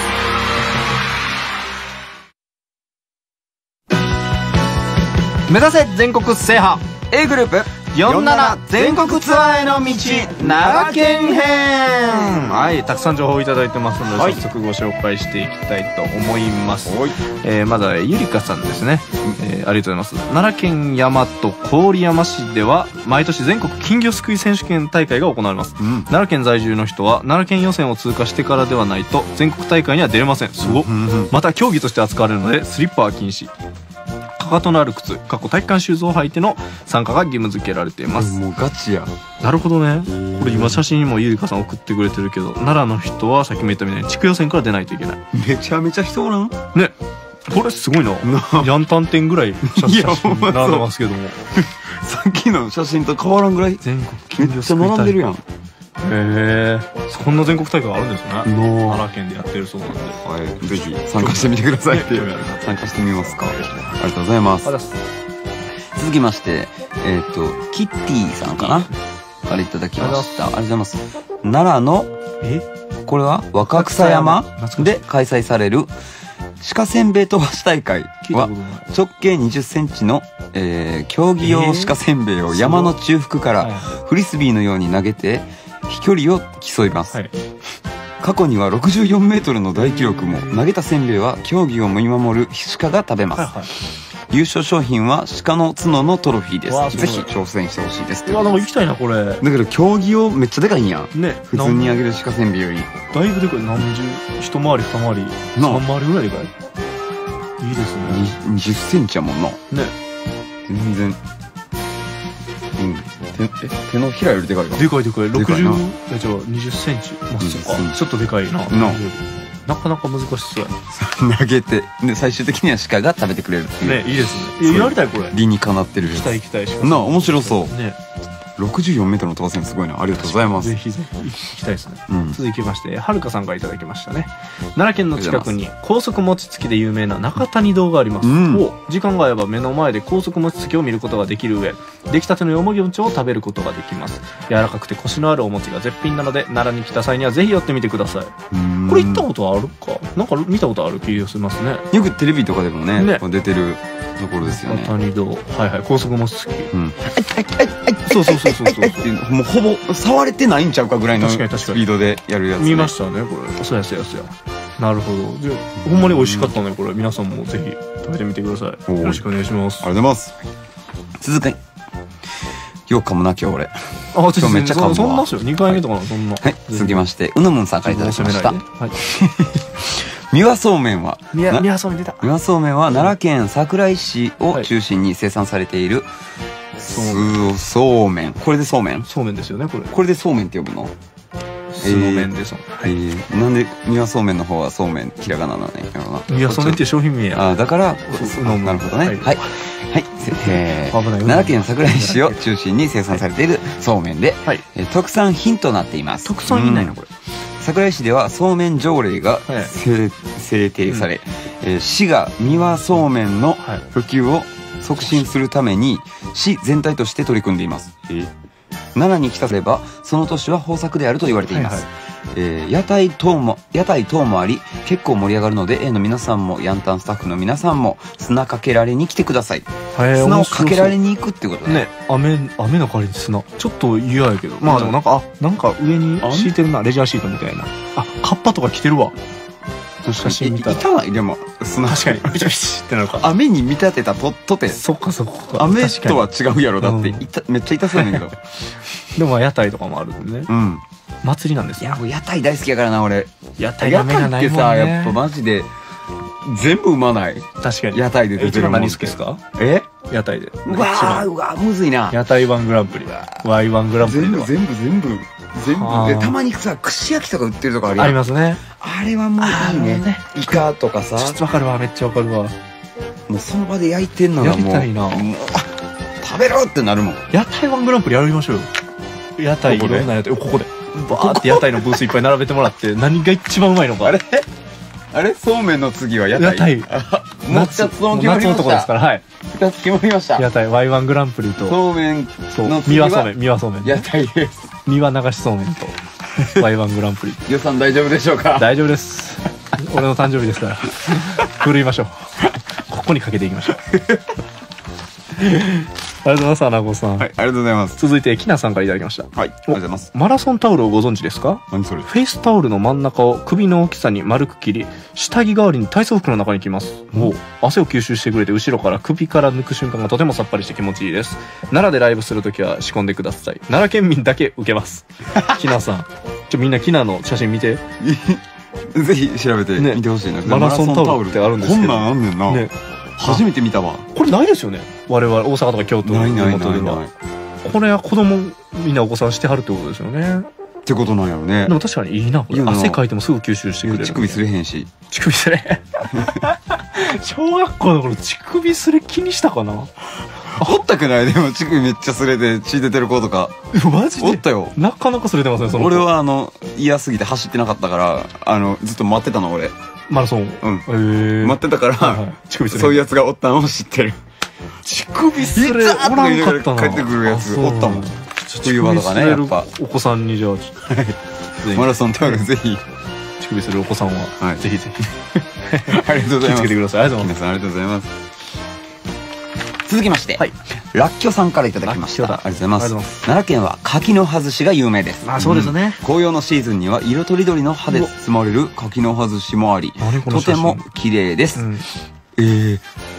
目指せ全国制覇 A グループよんじゅうなな全国ツアーへの道奈良県編。はい、たくさん情報をいただいてますので、はい、早速ご紹介していきたいと思います。えー、まずはゆりかさんですね、えー、ありがとうございます。奈良県大和郡山市では毎年全国金魚すくい選手権大会が行われます、うん、奈良県在住の人は奈良県予選を通過してからではないと全国大会には出れません。すごっ、うんうん、また競技として扱われるのでスリッパは禁止、かかとのある靴、過去体育館シューズを履いての参加が義務付けられています。 もうガチや。 なるほどね。これ今写真にもゆりかさん送ってくれてるけど、奈良の人はさっきも言ったみたいに地区予選から出ないといけない。 めちゃめちゃ人おらんね。これすごいな。ヤンタン店ぐらい写真並んでますけどもさっきの写真と変わらんぐらい全国金魚すくい大会めっちゃ並んでるやん。 へえ、そんな全国大会があるんですね。奈良県でやってるそうなんで、 はい、ぜひ参加してみてくださいって、ね、参加してみますか。ありがとうございます。続きましてえっ、ー、とキッティさんかなからいただきました。ありがとうございます。奈良のえこれは若草山で開催される鹿せんべい飛ばし大会は直径にじゅっセンチの、えー、競技用鹿せんべいを山の中腹からフリスビーのように投げて飛距離を競います、はい、過去にはろくじゅうよんメートルの大記録も。投げたせんべいは競技を見守る鹿が食べます、はいはい、 優勝商品は鹿の角のトロフィーでわあす。ぜひ挑戦してほしいです。 いや、でも行きたいな、これ。 だけど競技用めっちゃでかいんやん。 ね。 普通にあげる鹿せんべいより。 だいぶでかい。何十、一回り、二回り、三回りぐらいでかい。いいですね。 にじゅっセンチやもんな。 ね。 全然。うん。手、え、手のひらよりでかいか。 でかいでかい。ろくじゅう、 でかいえ、じゃあにじゅっセンチ。まあ、 にじゅっセンチそっか。ちょっとでかいな。 ななかなか難しそうやな。 投げて、で、最終的には鹿が食べてくれるっていう。 ね、いいですね。いや、やりたい、これ。 理にかなってるやつ。 行きたい行きたいしか。 なあ、面白そう。 ね。 ろくじゅうよんメートルの飛ばせんすごいな。ありがとうございます。 ぜひぜひ行きたいですね。 うん続きましてはるかさんからいただきましたね。奈良県の近くに高速餅つきで有名な中谷堂があります、 うんお時間があれば目の前で高速餅つきを見ることができる上、出来たてのよもぎ餅を食べることができます。柔らかくてコシのあるお餅が絶品なので、奈良に来た際にはぜひ寄ってみてください。これ行ったことあるかなんか見たことある気がしますね。 よくテレビとかでもね、 ねこう出てるところですよね。 中谷堂、はいはい、高速餅つき。 うん。 そうそうそうそうそう。 もうほぼ触れてないんちゃうかぐらいのスピ確かに確かにードでやるやつ、ね。 見ましたね、これ。そうやそうやそうや。なるほど。じゃあほんまに美味しかったね、これ。皆さんもぜひ食べてみてください。よろしくお願いします。 ありがとうございます。続き。ようかもな、今日俺。 あ、 今日めっちゃ噛むわ。 そんなっすよ。にかいめとかな、そんな。 はい。続きまして、うぬむんさんからいただきました。 はい。 三輪そうめんは、 三輪、三輪そうめん出た。 三輪そうめんは奈良県桜井市を中心に生産されている、そうそうめん。これでそうめんそうめんですよね、これ。 これでそうめんって呼ぶの？ 素の麺ですもん。 えー、なんで三輪そうめんの方はそうめんひらがななんやろな。 三輪そうめんって商品名や。 あ、だからそうなるほどね。はい。はい。えー、 危ない奈良県桜井市を中心に生産されているそうめんで、 はい、 えー特産品となっています。 特産品ないのこれ。 桜井市ではそうめん条例が制制定され、えー市が三輪そうめんの普及を促進するために市全体として取り組んでいます。えー奈良に来たればその年は豊作であると言われています。えー屋台等も屋台等もあり結構盛り上がるので A の皆さんもヤンタンスタッフの皆さんも砂かけられに来てください。砂をかけられに行くってことね。 ね、雨雨の代わりに砂。ちょっと嫌やけど。まあでもなんか、あ、なんか上に敷いてるな、レジャーシートみたいな。あ、カッパとか着てるわ。写真見たら。 いたないでも砂。 確かに。ビチビチってなるか。 雨に見立てたととて。 そっかそっか。 雨とは違うやろだっていためっちゃ痛そうやねんけど。 でも屋台とかもあるんでね。 うん。 祭りなんですよ。 いや、もう屋台大好きやからな俺。 屋台が目がないもんね。 屋台ってさ、やっぱマジで全部うまない。 確かに。 屋台で出てるもん。 何好きですか？ え？ 屋台で。 うわー、うわー、むずいな。 屋台ワングランプリ。ワイワングランプリ。 全部全部全部全部。でたまにさ、串焼きとか売ってるとこあるやん。 ありますね。 あれはもういいね。イカとかさ。 ちょっとわかるわ、めっちゃわかるわ。 もうその場で焼いてんのがもう。 やりたいな。 食べろってなるもん。 屋台ワングランプリやりましょうよ。屋台いろんな屋台、ここで。バーって屋台のブースいっぱい並べてもらって、何が一番うまいのか。 あれあれそうめんの次は屋台。 屋台。 もう二つとも決まりました。 夏のとこですから、はい。 二つ決まりました。 屋台ワイワングランプリと。 そうめんの三輪そうめん、三輪そうめん。 屋台です。 三輪流しそうめんと、ワイワングランプリ。 予算大丈夫でしょうか？ 大丈夫です。俺の誕生日ですから。振るいましょう。ここにかけていきましょう。ありがとうございます、アナゴさん。 はい、ありがとうございます。 続いて、きなさんからいただきました。 はい、ありがとうございます。 マラソンタオルをご存知ですか？ 何それ？ フェイスタオルの真ん中を首の大きさに丸く切り、下着代わりに体操服の中に着ます。もう汗を吸収してくれて、後ろから首から抜く瞬間がとてもさっぱりして気持ちいいです。奈良でライブするときは仕込んでください。奈良県民だけ受けます。きなさん。ちょ、みんなきなの写真見て。 ぜひ調べて見てほしいな。 マラソンタオルってあるんですけど。 こんなんあんねんな。 ね。 初めて見たわ。 これないですよね。我々大阪とか京都の地元では。これは子供みんなお子さんしてはるってことですよね。 ってことなんやろね。 でも確かにいいな。これ汗かいてもすぐ吸収してくれる。 乳首すれへんし。 乳首すれ。小学校の頃乳首すれ気にしたかな。 おったくない？でも乳首めっちゃすれて血出てる子とか。 マジで？ おったよ。 なかなかすれてますね。その俺はあの嫌すぎて走ってなかったからあのずっと待ってたの俺。 マラソン。 うん。 へー。 待ってたから乳首すれ。そういうやつがおったのを知ってる。 乳首すれおらんかったな。 帰ってくるやつおったもん。冬場とかねやっぱお子さんにじゃあマラソンタオルぜひ乳首するお子さんはぜひぜひありがとうございます。 気をつけてください。ありがとうございます。 皆さんありがとうございます。続きまして、らっきょさんからいただきました。ありがとうございます。奈良県は柿の外しが有名です。 あ、そうですね。 紅葉のシーズンには色とりどりの葉で包まれる柿の外しもあり、とても綺麗です。えー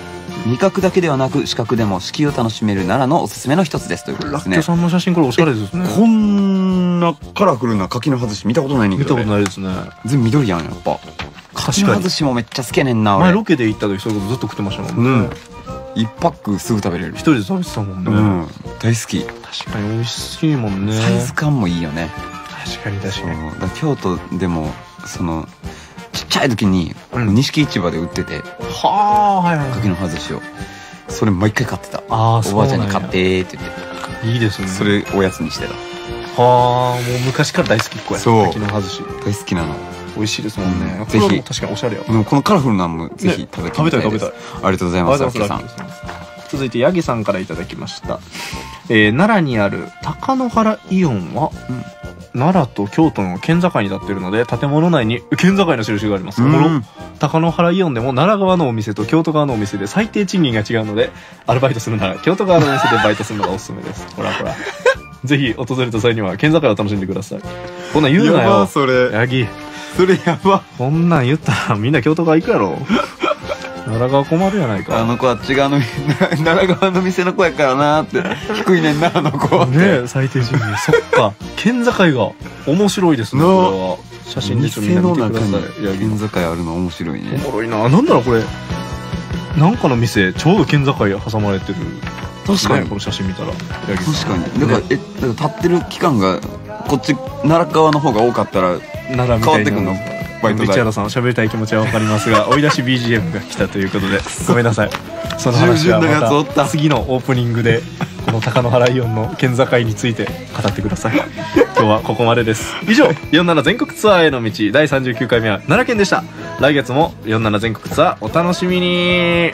味覚だけではなく視覚でも四季を楽しめる奈良のおすすめの一つですということですね。 ラッキョさんの写真これおしゃれですね。 こんなカラフルな柿の外し見たことないねんけど、ね、 見たことないですね。 全部緑やんやっぱ。柿の外しもめっちゃ好きやねんな俺。 前ロケで行った時そういうことずっと食ってましたもんね。 うん、一パックすぐ食べれる。 一人で食べてたもんね。うん、 大好き。 確かに美味しいもんね。 サイズ感もいいよね。 確かに確かに。 だ京都でもそのちっちゃい時に錦市場で売ってて、 はあ、はいはい。 柿の外しをそれ毎回買ってた。 ああ、 おばあちゃんに買ってって言って。 いいですね。 それおやつにしてた。 はあ、もう昔から大好きっ子や。 そう。 柿の外し大好きなの。 美味しいですもんね。 ぜひ。 確かにおしゃれや。 このカラフルなのもぜひ食べてみたいです。食べたい食べたい。ありがとうございます。ラッキーさん。 続いてヤギさんからいただきました。えー、奈良にある貴乃花イオンは、うん、奈良と京都の県境に立っているので建物内に県境の印があります。貴乃花イオンでも奈良側のお店と京都側のお店で最低賃金が違うのでアルバイトするなら京都側のお店でバイトするのがおすすめです。ほらほら。ぜひ訪れた際には県境を楽しんでください。こんなん言うなよ。 やばそれ。 ヤギ。 それやば。 こんなん言ったらみんな京都側行くやろ。奈良側困るやないか。 あの子は違うの奈良側の店の子やからなって低いねんなあの子は。 ねえ最低賃金。そっか。県境が面白いですね。これは写真でちょっとみんな見てください。 いや県境あるの面白いね。 おもろいな。なんだろうこれ。なんかの店ちょうど県境挟まれてる。 確かにこの写真見たら。 確かに。だからえだから立ってる期間がこっち奈良側の方が多かったら奈良みたいな。市原さん喋りたい気持ちは分かりますが追い出し ビージーエム が来たということでごめんなさい。その話はまた次のオープニングでこの貴乃花イオンの県境について語ってください。今日はここまでです。以上よんじゅうなな全国ツアーへの道だいさんじゅうきゅうかいめは奈良県でした。来月もよんじゅうなな全国ツアーお楽しみに。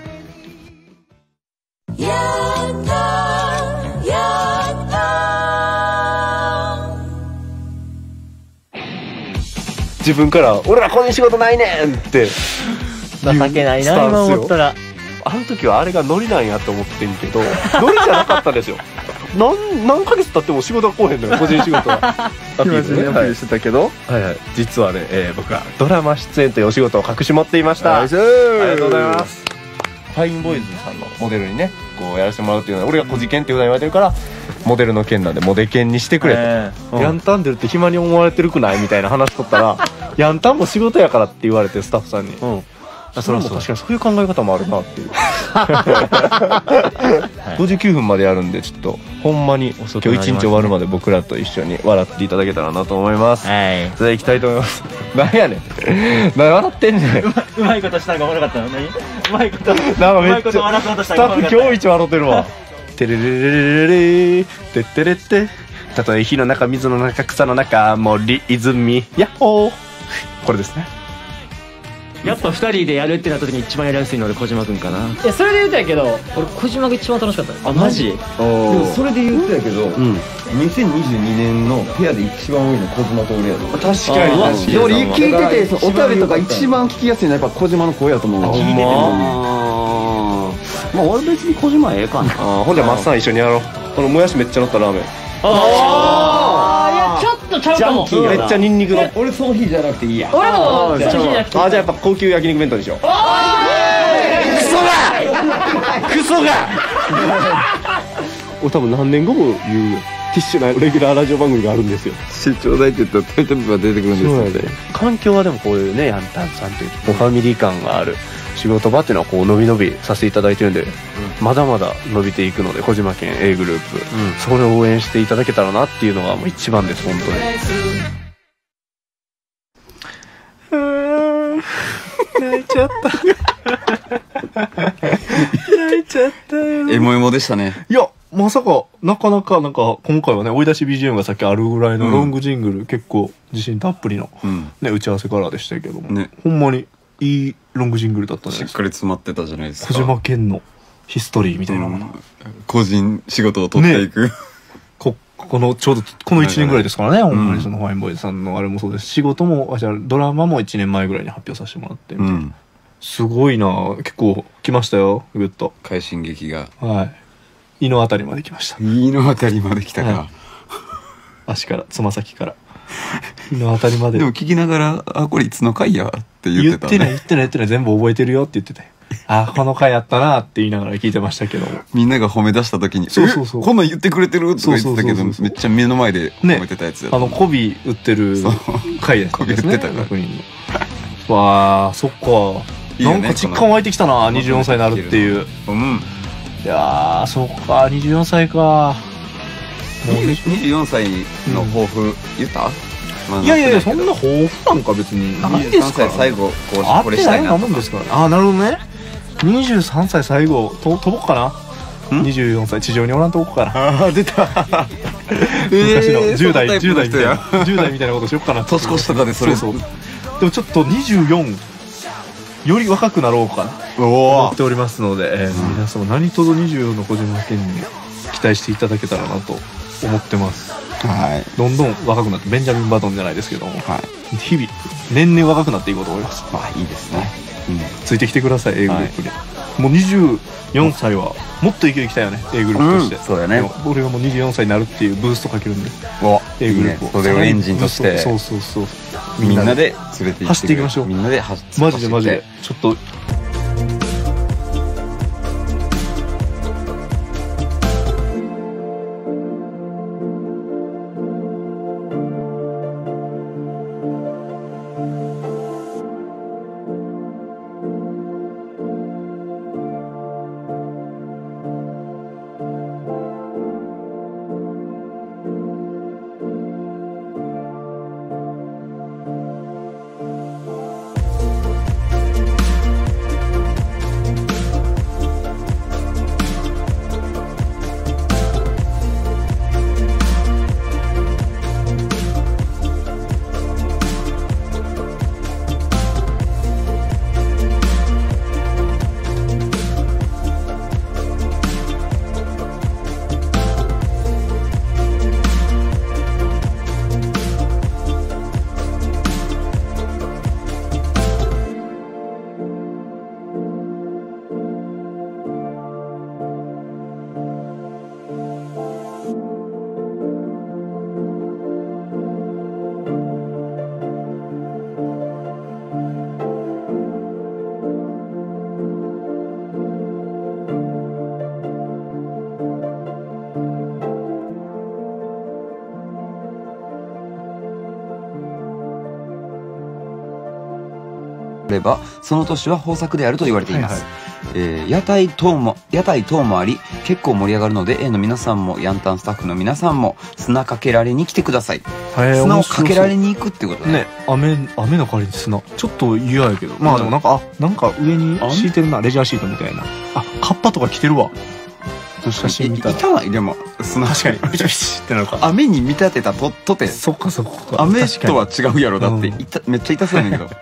自分から俺らこういう仕事ないねんって情けないな今思ったら。 あの時はあれがノリなんやと思ってんけどノリじゃなかったんですよ。何何ヶ月経っても仕事が来へんのよ個人仕事は。アピールねアピールしてたけど、はいはい、実はね、えー、僕はドラマ出演というお仕事を隠し持っていました。ありがとうございます。ファインボーイズさんのモデルにねこうやらせてもらうっていうのは俺が小事件っていうのを言われてるからモデルの件なんでモデ件にしてくれと、えーうん、ヤンタン出るって暇に思われてるくないみたいな話しとったらヤンタンも仕事やからって言われてスタッフさんに、うん、それも確かにそういう考え方もあるなっていう。ごじゅうきゅうふんまでやるんでちょっとほんまに今日一日終わるまで僕らと一緒に笑っていただけたらなと思います。はいそれでいきたいと思います。何やねん何笑ってんねん。 うまいことしたのが悪かったの。何うまいことなんかめっちゃスタッフ今日一笑ってるわ。テレレレレレレテテレテたとえ火の中水の中草の中森泉ヤッホーこれですね。 やっぱふたりでやるってなった時に一番やりやすいので小島くんかな。いやそれで言うたんやけど俺小島が一番楽しかった。あマジ？でもそれで言うたんやけど、うん、にせんにじゅうにねんのペアで一番多いの小島と俺やろ。確かに確かに。俺聞いてておたべとか一番聞きやすいのはやっぱ小島の声やと思うわ。聞いててもまあ俺別に小島ええかな。 あほんじゃマッサン一緒にやろう。このもやしめっちゃ乗ったラーメン。 ああいやちょっとちゃうかも。 めっちゃニンニクの。 俺その日じゃなくていいや。 俺もその日じゃなくて。 あじゃあやっぱ高級焼肉弁当でしょ。クソがクソが俺多分何年後も言うよ。ティッシュなレギュラーラジオ番組があるんですよ。 出張代って言ったらタイトルが出てくるんですよね。 環境はでもこういうねヤンタンさんというファミリー感がある仕事場っていうのはこう伸び伸びさせていただいてるんで、うん、まだまだ伸びていくので小島県 A グループ、うん、そこで応援していただけたらなっていうのがもう一番です本当に。泣いちゃった泣いちゃったよ。 エモエモでしたね。 いやまさかなかなかなんか今回はね追い出し ビージーエム がさっきあるぐらいのロングジングル、うん、結構自信たっぷりの、うんね、打ち合わせからでしたけども、ね、ほんまにいいロングジングルだったね。 しっかり詰まってたじゃないですか。 小島県のヒストリーみたいなもの、うん、 個人仕事を取っていく、ね、 ここのちょうどこのいちねんぐらいですからね、ほんまにそのファインボーイズさんのあれもそうです。仕事もあじゃあドラマもいちねんまえぐらいに発表させてもらってみたいな、うん、すごいな結構来ましたよグッと快進撃が。 はい胃のあたりまで来ました。 胃のあたりまで来たか、はい、 足からつま先から胃のあたりまで。 でも聞きながら「あこれいつの回や?」って言ってた、ね、 言ってない言ってない言ってない全部覚えてるよって言ってたよ。 あ、この回やったなって言いながら聞いてましたけど。 みんなが褒め出した時に、 そうそうそう。 こんなん言ってくれてるとか言ってたけど、めっちゃ目の前で褒めてたやつやった。 あの、媚び売ってる回ですね。 媚び売ってたから。 わあ、そっか。なんか実感湧いてきたな、にじゅうよんさいになるっていう。 うん。 いやー、そっか、にじゅうよんさいか。 もうにじゅうよんさいの抱負言った？ いやいやいや、そんな抱負なんか別にないですから。 にじゅうさんさい最後これしたいなとか。 あ、なるほどね。にじゅうさんさい最後と飛ぼうかな。にじゅうよんさい地上におらんとこかな。 ああ、出た。 昔のじゅう代じゅう代みたいなじゅう代みたいなことしよっかな。 年越しとかでそれ。 そうそう。でもちょっとにじゅうよんより若くなろうかなと思っておりますので、皆様何とぞにじゅうよんの小島健に期待していただけたらなと思ってます。はい。どんどん若くなってベンジャミン・バトンじゃないですけども、はい、日々年々若くなっていこうと思います。 まあいいですね。 うん、ついてきてください A グループに。もうにじゅうよんさいはもっといけてきたよね A グループとして。 そうだね。 俺がもうにじゅうよんさいになるっていうブーストかけるんで。 お A グループをそれをエンジンとして。 そうそうそう。 みんなで連れて走っていきましょう。 みんなで走ってマジでマジでちょっと。 ればその年は豊作であると言われています。えー、屋台等も屋台等もあり結構盛り上がるので A の皆さんもヤンタンスタッフの皆さんも砂かけられに来てください。砂をかけられに行くってことね。 ね、雨雨の代わりに砂ちょっと嫌やけど、まあでもなんか、あ、なんか上に敷いてるな、レジャーシートみたいな。あ、カッパとか着てるわ。写真見たらいたない。でも砂確かにピチピチってなるか。 雨に見立てたととてそっかそっか。 雨とは違うやろ。だっていためっちゃ痛そうやねんけど。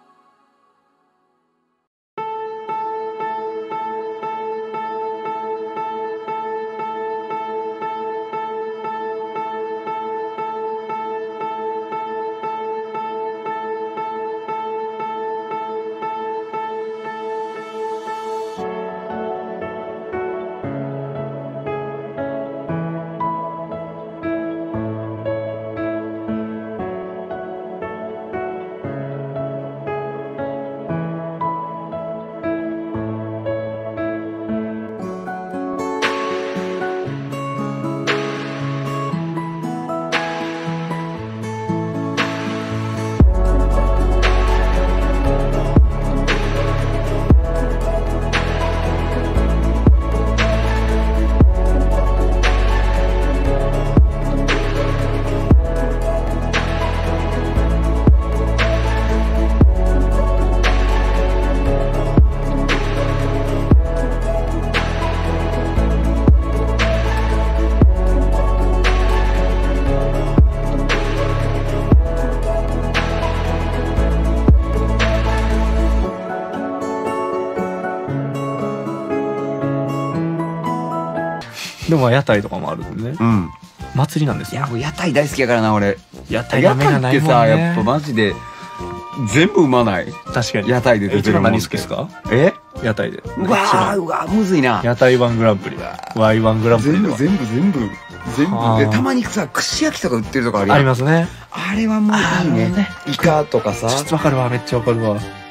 でも屋台とかもあるんでね。 うん。 祭りなんですよ。 いや、もう屋台大好きやからな、俺。 屋台が目がないもんね。 屋台ってさ、やっぱマジで、全部うまない。 確かに。 屋台で出てるもん。 何好きですか？ え？ 屋台で。 うわー、うわー、むずいな。 屋台ワングランプリ。ワイワングランプリ。 全部、全部、全部、全部。で、たまにさ、串焼きとか売ってるとこあるやん。 ありますね。 あれはもういいね。イカとかさ。 ちょっとわかるわ、めっちゃわかるわ。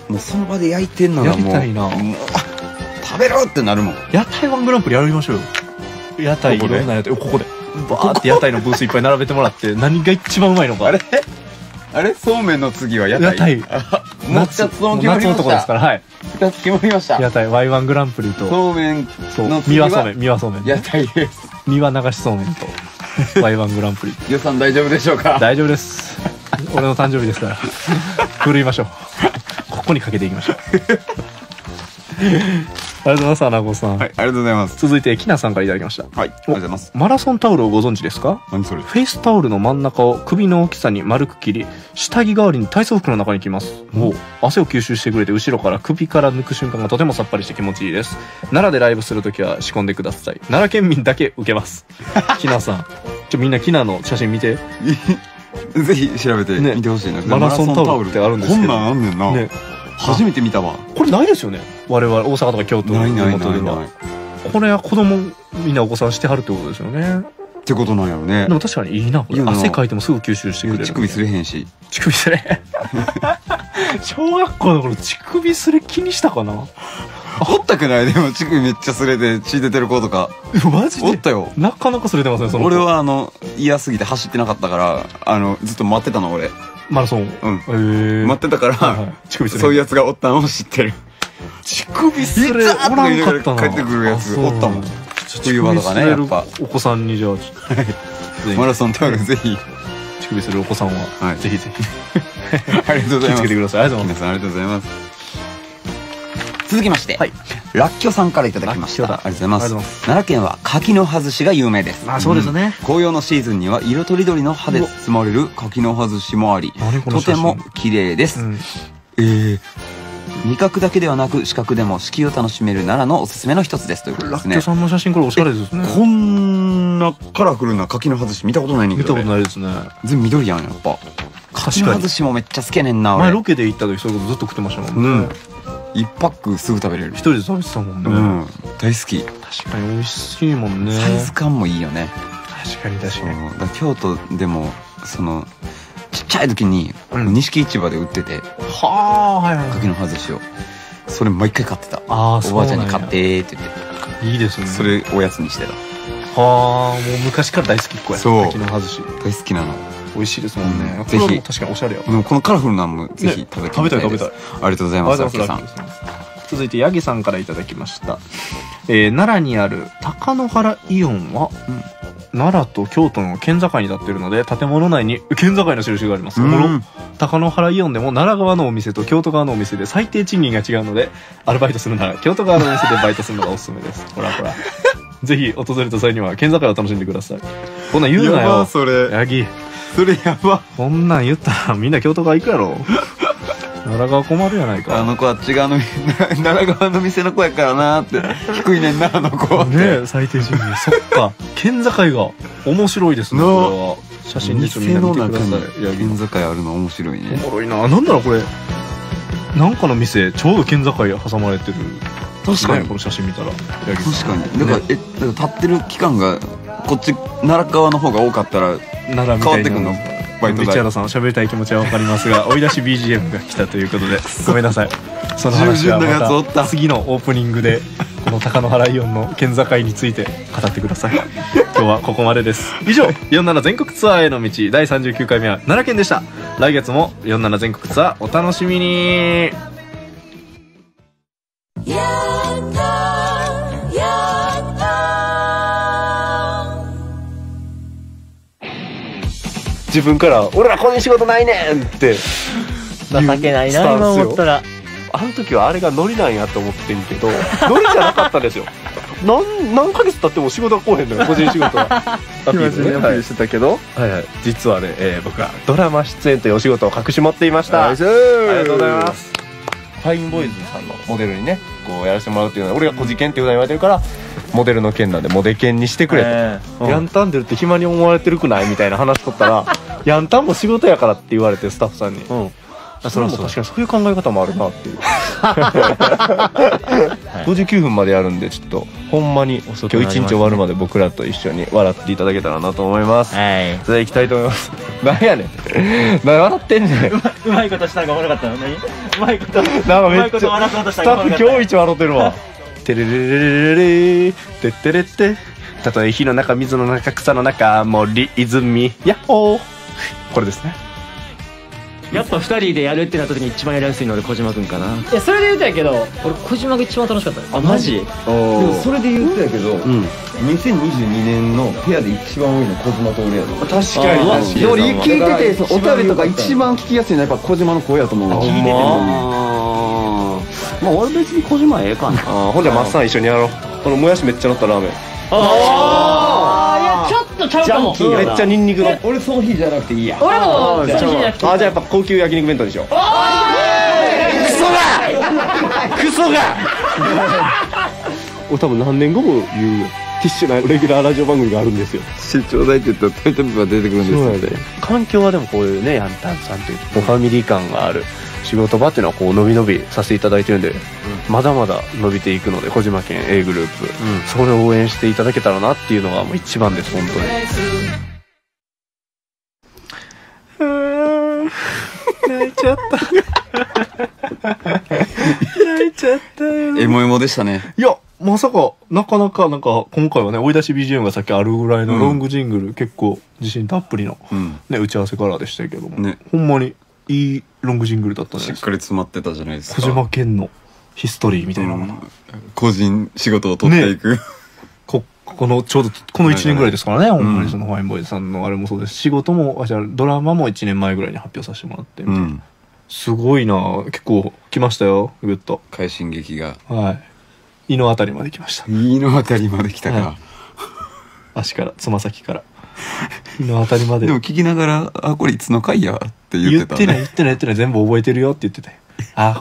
もうその場で焼いてんのがもうやりたいな。 もう食べろってなるもん。 屋台ワングランプリやりましょうよ。屋台いろんな屋台、ここでバーって屋台のブースいっぱい並べてもらって、何が一番うまいのか。 あれあれそうめんの次は屋台。 屋台もうふたつとも決まりました。 夏のとこですから、はい。 ふたつ決まりました。 屋台ワイワングランプリとそうめんそうの次は三輪そうめん、三輪そうめん、 屋台です。 三輪流しそうめんとワイワングランプリ。 予算大丈夫でしょうか？ 大丈夫です。俺の誕生日ですから振るいましょう。ここにかけていきましょう。ありがとうございます、アナゴさん。 はい、ありがとうございます。 続いて、きなさんからいただきました。 はい、ありがとうございます。 マラソンタオルをご存知ですか？ 何それ？ フェイスタオルの真ん中を首の大きさに丸く切り、下着代わりに体操服の中に着ます。もう汗を吸収してくれて、後ろから首から抜く瞬間がとてもさっぱりして気持ちいいです。奈良でライブするときは仕込んでください。奈良県民だけ受けます。きなさん、ちょみんなきなの写真見て。 ぜひ調べて見てほしいな。 マラソンタオルってあるんですけど、 こんなんあんねんな。 ね、 初めて見たわ。 これないですよね。我々大阪とか京都の地元では。これは子供みんなお子さんしてはるってことですよね。 ってことなんやろね。 でも確かにいいな。これ汗かいてもすぐ吸収してくれる。 乳首すれへんし。 乳首すれ。小学校の頃乳首すれ気にしたかな。 おったくない？でも乳首めっちゃすれて血出てる子とか。 マジで？ おったよ。 なかなかすれてますね。その俺はあの嫌すぎて走ってなかったからあのずっと待ってたの俺。 マラソン。 うん。 へえ。 待ってたから乳首すれ。そういうやつがおったのを知ってる。乳首すれおらんかったな。帰ってくるやつおったもん。冬場とかねやっぱお子さんにじゃあマラソンタオルぜひ乳首するお子さんはぜひぜひありがとうございます。 気をつけてください。ありがとうございます。 皆さんありがとうございます。続きまして、らっきょさんからいただきました。ありがとうございます。奈良県は柿の外しが有名です。 あ、そうですね。 紅葉のシーズンには色とりどりの葉で包まれる柿の外しもあり、とても綺麗です。えー味覚だけではなく視覚でも四季を楽しめる奈良のおすすめの一つですということですね。 らっきょさんの写真これおしゃれですね。 こんなカラフルな柿の外し見たことないねんけど。 見たことないですね。 全部緑やんやっぱ。柿の外しもめっちゃ好きやねんな俺。 前ロケで行った時そういうことずっと食ってましたもんね。 一パックすぐ食べれる。 一人で食べてたもんね。 大好き。 確かに美味しいもんね。 サイズ感もいいよね。 確かに確かに。 だ京都でもそのちっちゃい時に錦市場で売ってて、 はあ、はいはい。 柿の外しを。それ毎回買ってた。 ああ、 おばあちゃんに買ってって言って。 いいですね。 それおやつにしてた。 はあ、もう昔から大好きっ子や。 そう。 柿の外し。 大好きなの。 美味しいですもんね。 ぜひ。 確かにおしゃれや。 でもこのカラフルなのもぜひ食べてみたいです。食べたい食べたい。ありがとうございます。ありがとうございます。 続いてヤギさんからいただきました。えー、奈良にある貴乃花イオンは、うん、奈良と京都の県境に立っているので建物内に県境の印があります。貴乃花イオンでも奈良側のお店と京都側のお店で最低賃金が違うのでアルバイトするなら京都側のお店でバイトするのがおすすめです。ほらほら。ぜひ訪れた際には県境を楽しんでください。こんなん言うなよ。 やばそれ。 ヤギ。 それやば。 こんなん言ったらみんな京都側行くやろ。奈良側困るやないか。 あの子は違うの奈良側の店の子やからなって低いねんなあの子は。 ねえ最低賃金。そっか県境が面白いですね。これは写真でちょっとみんな見てください。 いや県境あるの面白いね。 おもろいな。なんだろうこれ。なんかの店ちょうど県境挟まれてる。 確かにこの写真見たら。 確かに。だからえだから立ってる期間がこっち奈良側の方が多かったら奈良みたいな。 バイト代。 市原さん喋りたい気持ちはわかりますが追い出し ビージーエム が来たということでごめんなさい。その話はまた次のオープニングでこの貴乃花イオンの県境について語ってください。今日はここまでです。以上よんじゅうなな全国ツアーへの道だいさんじゅうきゅうかいめは奈良県でした。来月もよんじゅうなな全国ツアーお楽しみに。自分から俺らこういう仕事ないねんって情けないな今思ったら。 あの時はあれがノリなんやと思ってんけどノリじゃなかったんですよ。何何ヶ月経っても仕事が来へんのよ個人仕事は。アピールねアピールしてたけど、はいはい、実はね、えー、僕はドラマ出演というお仕事を隠し持っていました。ありがとうございます。ファインボーイズさんのモデルにねこうやらせてもらうっていうのは俺が小事件っていうのを言われてるからモデルの件なんでモデ件にしてくれと、えーうん、ヤンタン出るって暇に思われてるくないみたいな話しとったらヤンタンも仕事やからって言われてスタッフさんに、うん、 あ、それも確かにそういう考え方もあるなっていうごじゅうきゅうふんまでやるんで、ちょっとほんまに今日一日終わるまで僕らと一緒に笑っていただけたらなと思います。はい、それでいきたいと思います。何やねん何笑ってんねん。 うまいことしたのがおもろかったの。何うまいことなんかめっちゃスタッフ今日一笑ってるわ。テレレレレレレテテレテ、たとえ火の中水の中草の中森泉ヤッホー、これですね。 やっぱふたりでやるってなった時に一番やりやすいので小島くんかな。いやそれで言うたんやけど、俺小島が一番楽しかった。あ、マジ？でもそれで言うたんやけど、にせんにじゅうにねんのペアで一番多いの小島と俺やろ。確かに確かに。俺聞いてて、おたべとか一番聞きやすいのはやっぱ小島の声やと思う。聞いててもまあ俺別に小島ええかな。 ほんじゃマッサン一緒にやろう。このもやしめっちゃ乗ったラーメン。 ああ、いやちょっとちゃうかも。 めっちゃニンニクの。 俺その日じゃなくていいや。 俺もその日じゃなくて。 あ、じゃあやっぱ高級焼肉弁当にしよう。クソがクソが俺多分何年後も言うよ。ティッシュなレギュラーラジオ番組があるんですよ。 出張代って言ったらタイトルが出てくるんですよね。 環境はでもこういうね、ヤンタンさんというファミリー感がある仕事場っていうのはこう伸び伸びさせていただいてるんで、うん、まだまだ伸びていくので、小島県 A グループ、うん、そこで応援していただけたらなっていうのがもう一番です。本当に泣いちゃった泣いちゃったよ。 エモエモでしたね。 いやまさかなかなかなんか今回はね、追い出し ビージーエム がさっきあるぐらいのロングジングル、うん、結構自信たっぷりの、うん、ね、打ち合わせからでしたけども、ね、ほんまにいいロングジングルだったね。 しっかり詰まってたじゃないですか。 小島県のヒストリーみたいなもの、うん、 個人仕事を取っていく、ね、 ここのちょうどこのいちねんぐらいですからね、ほんまにそのファインボーイズさんのあれもそうですし、仕事もあじゃあドラマもいちねんまえぐらいに発表させてもらってみたいな、うん、すごいな。結構来ましたよ、ぐっと快進撃が。 はい、胃のあたりまで来ました。 胃のあたりまで来たか、はい、 足からつま先から胃のあたりまで。 でも聞きながら「あこれいつの回や」って言ってた、ね、 言ってない言ってない言ってない、全部覚えてるよって言ってたよ。あ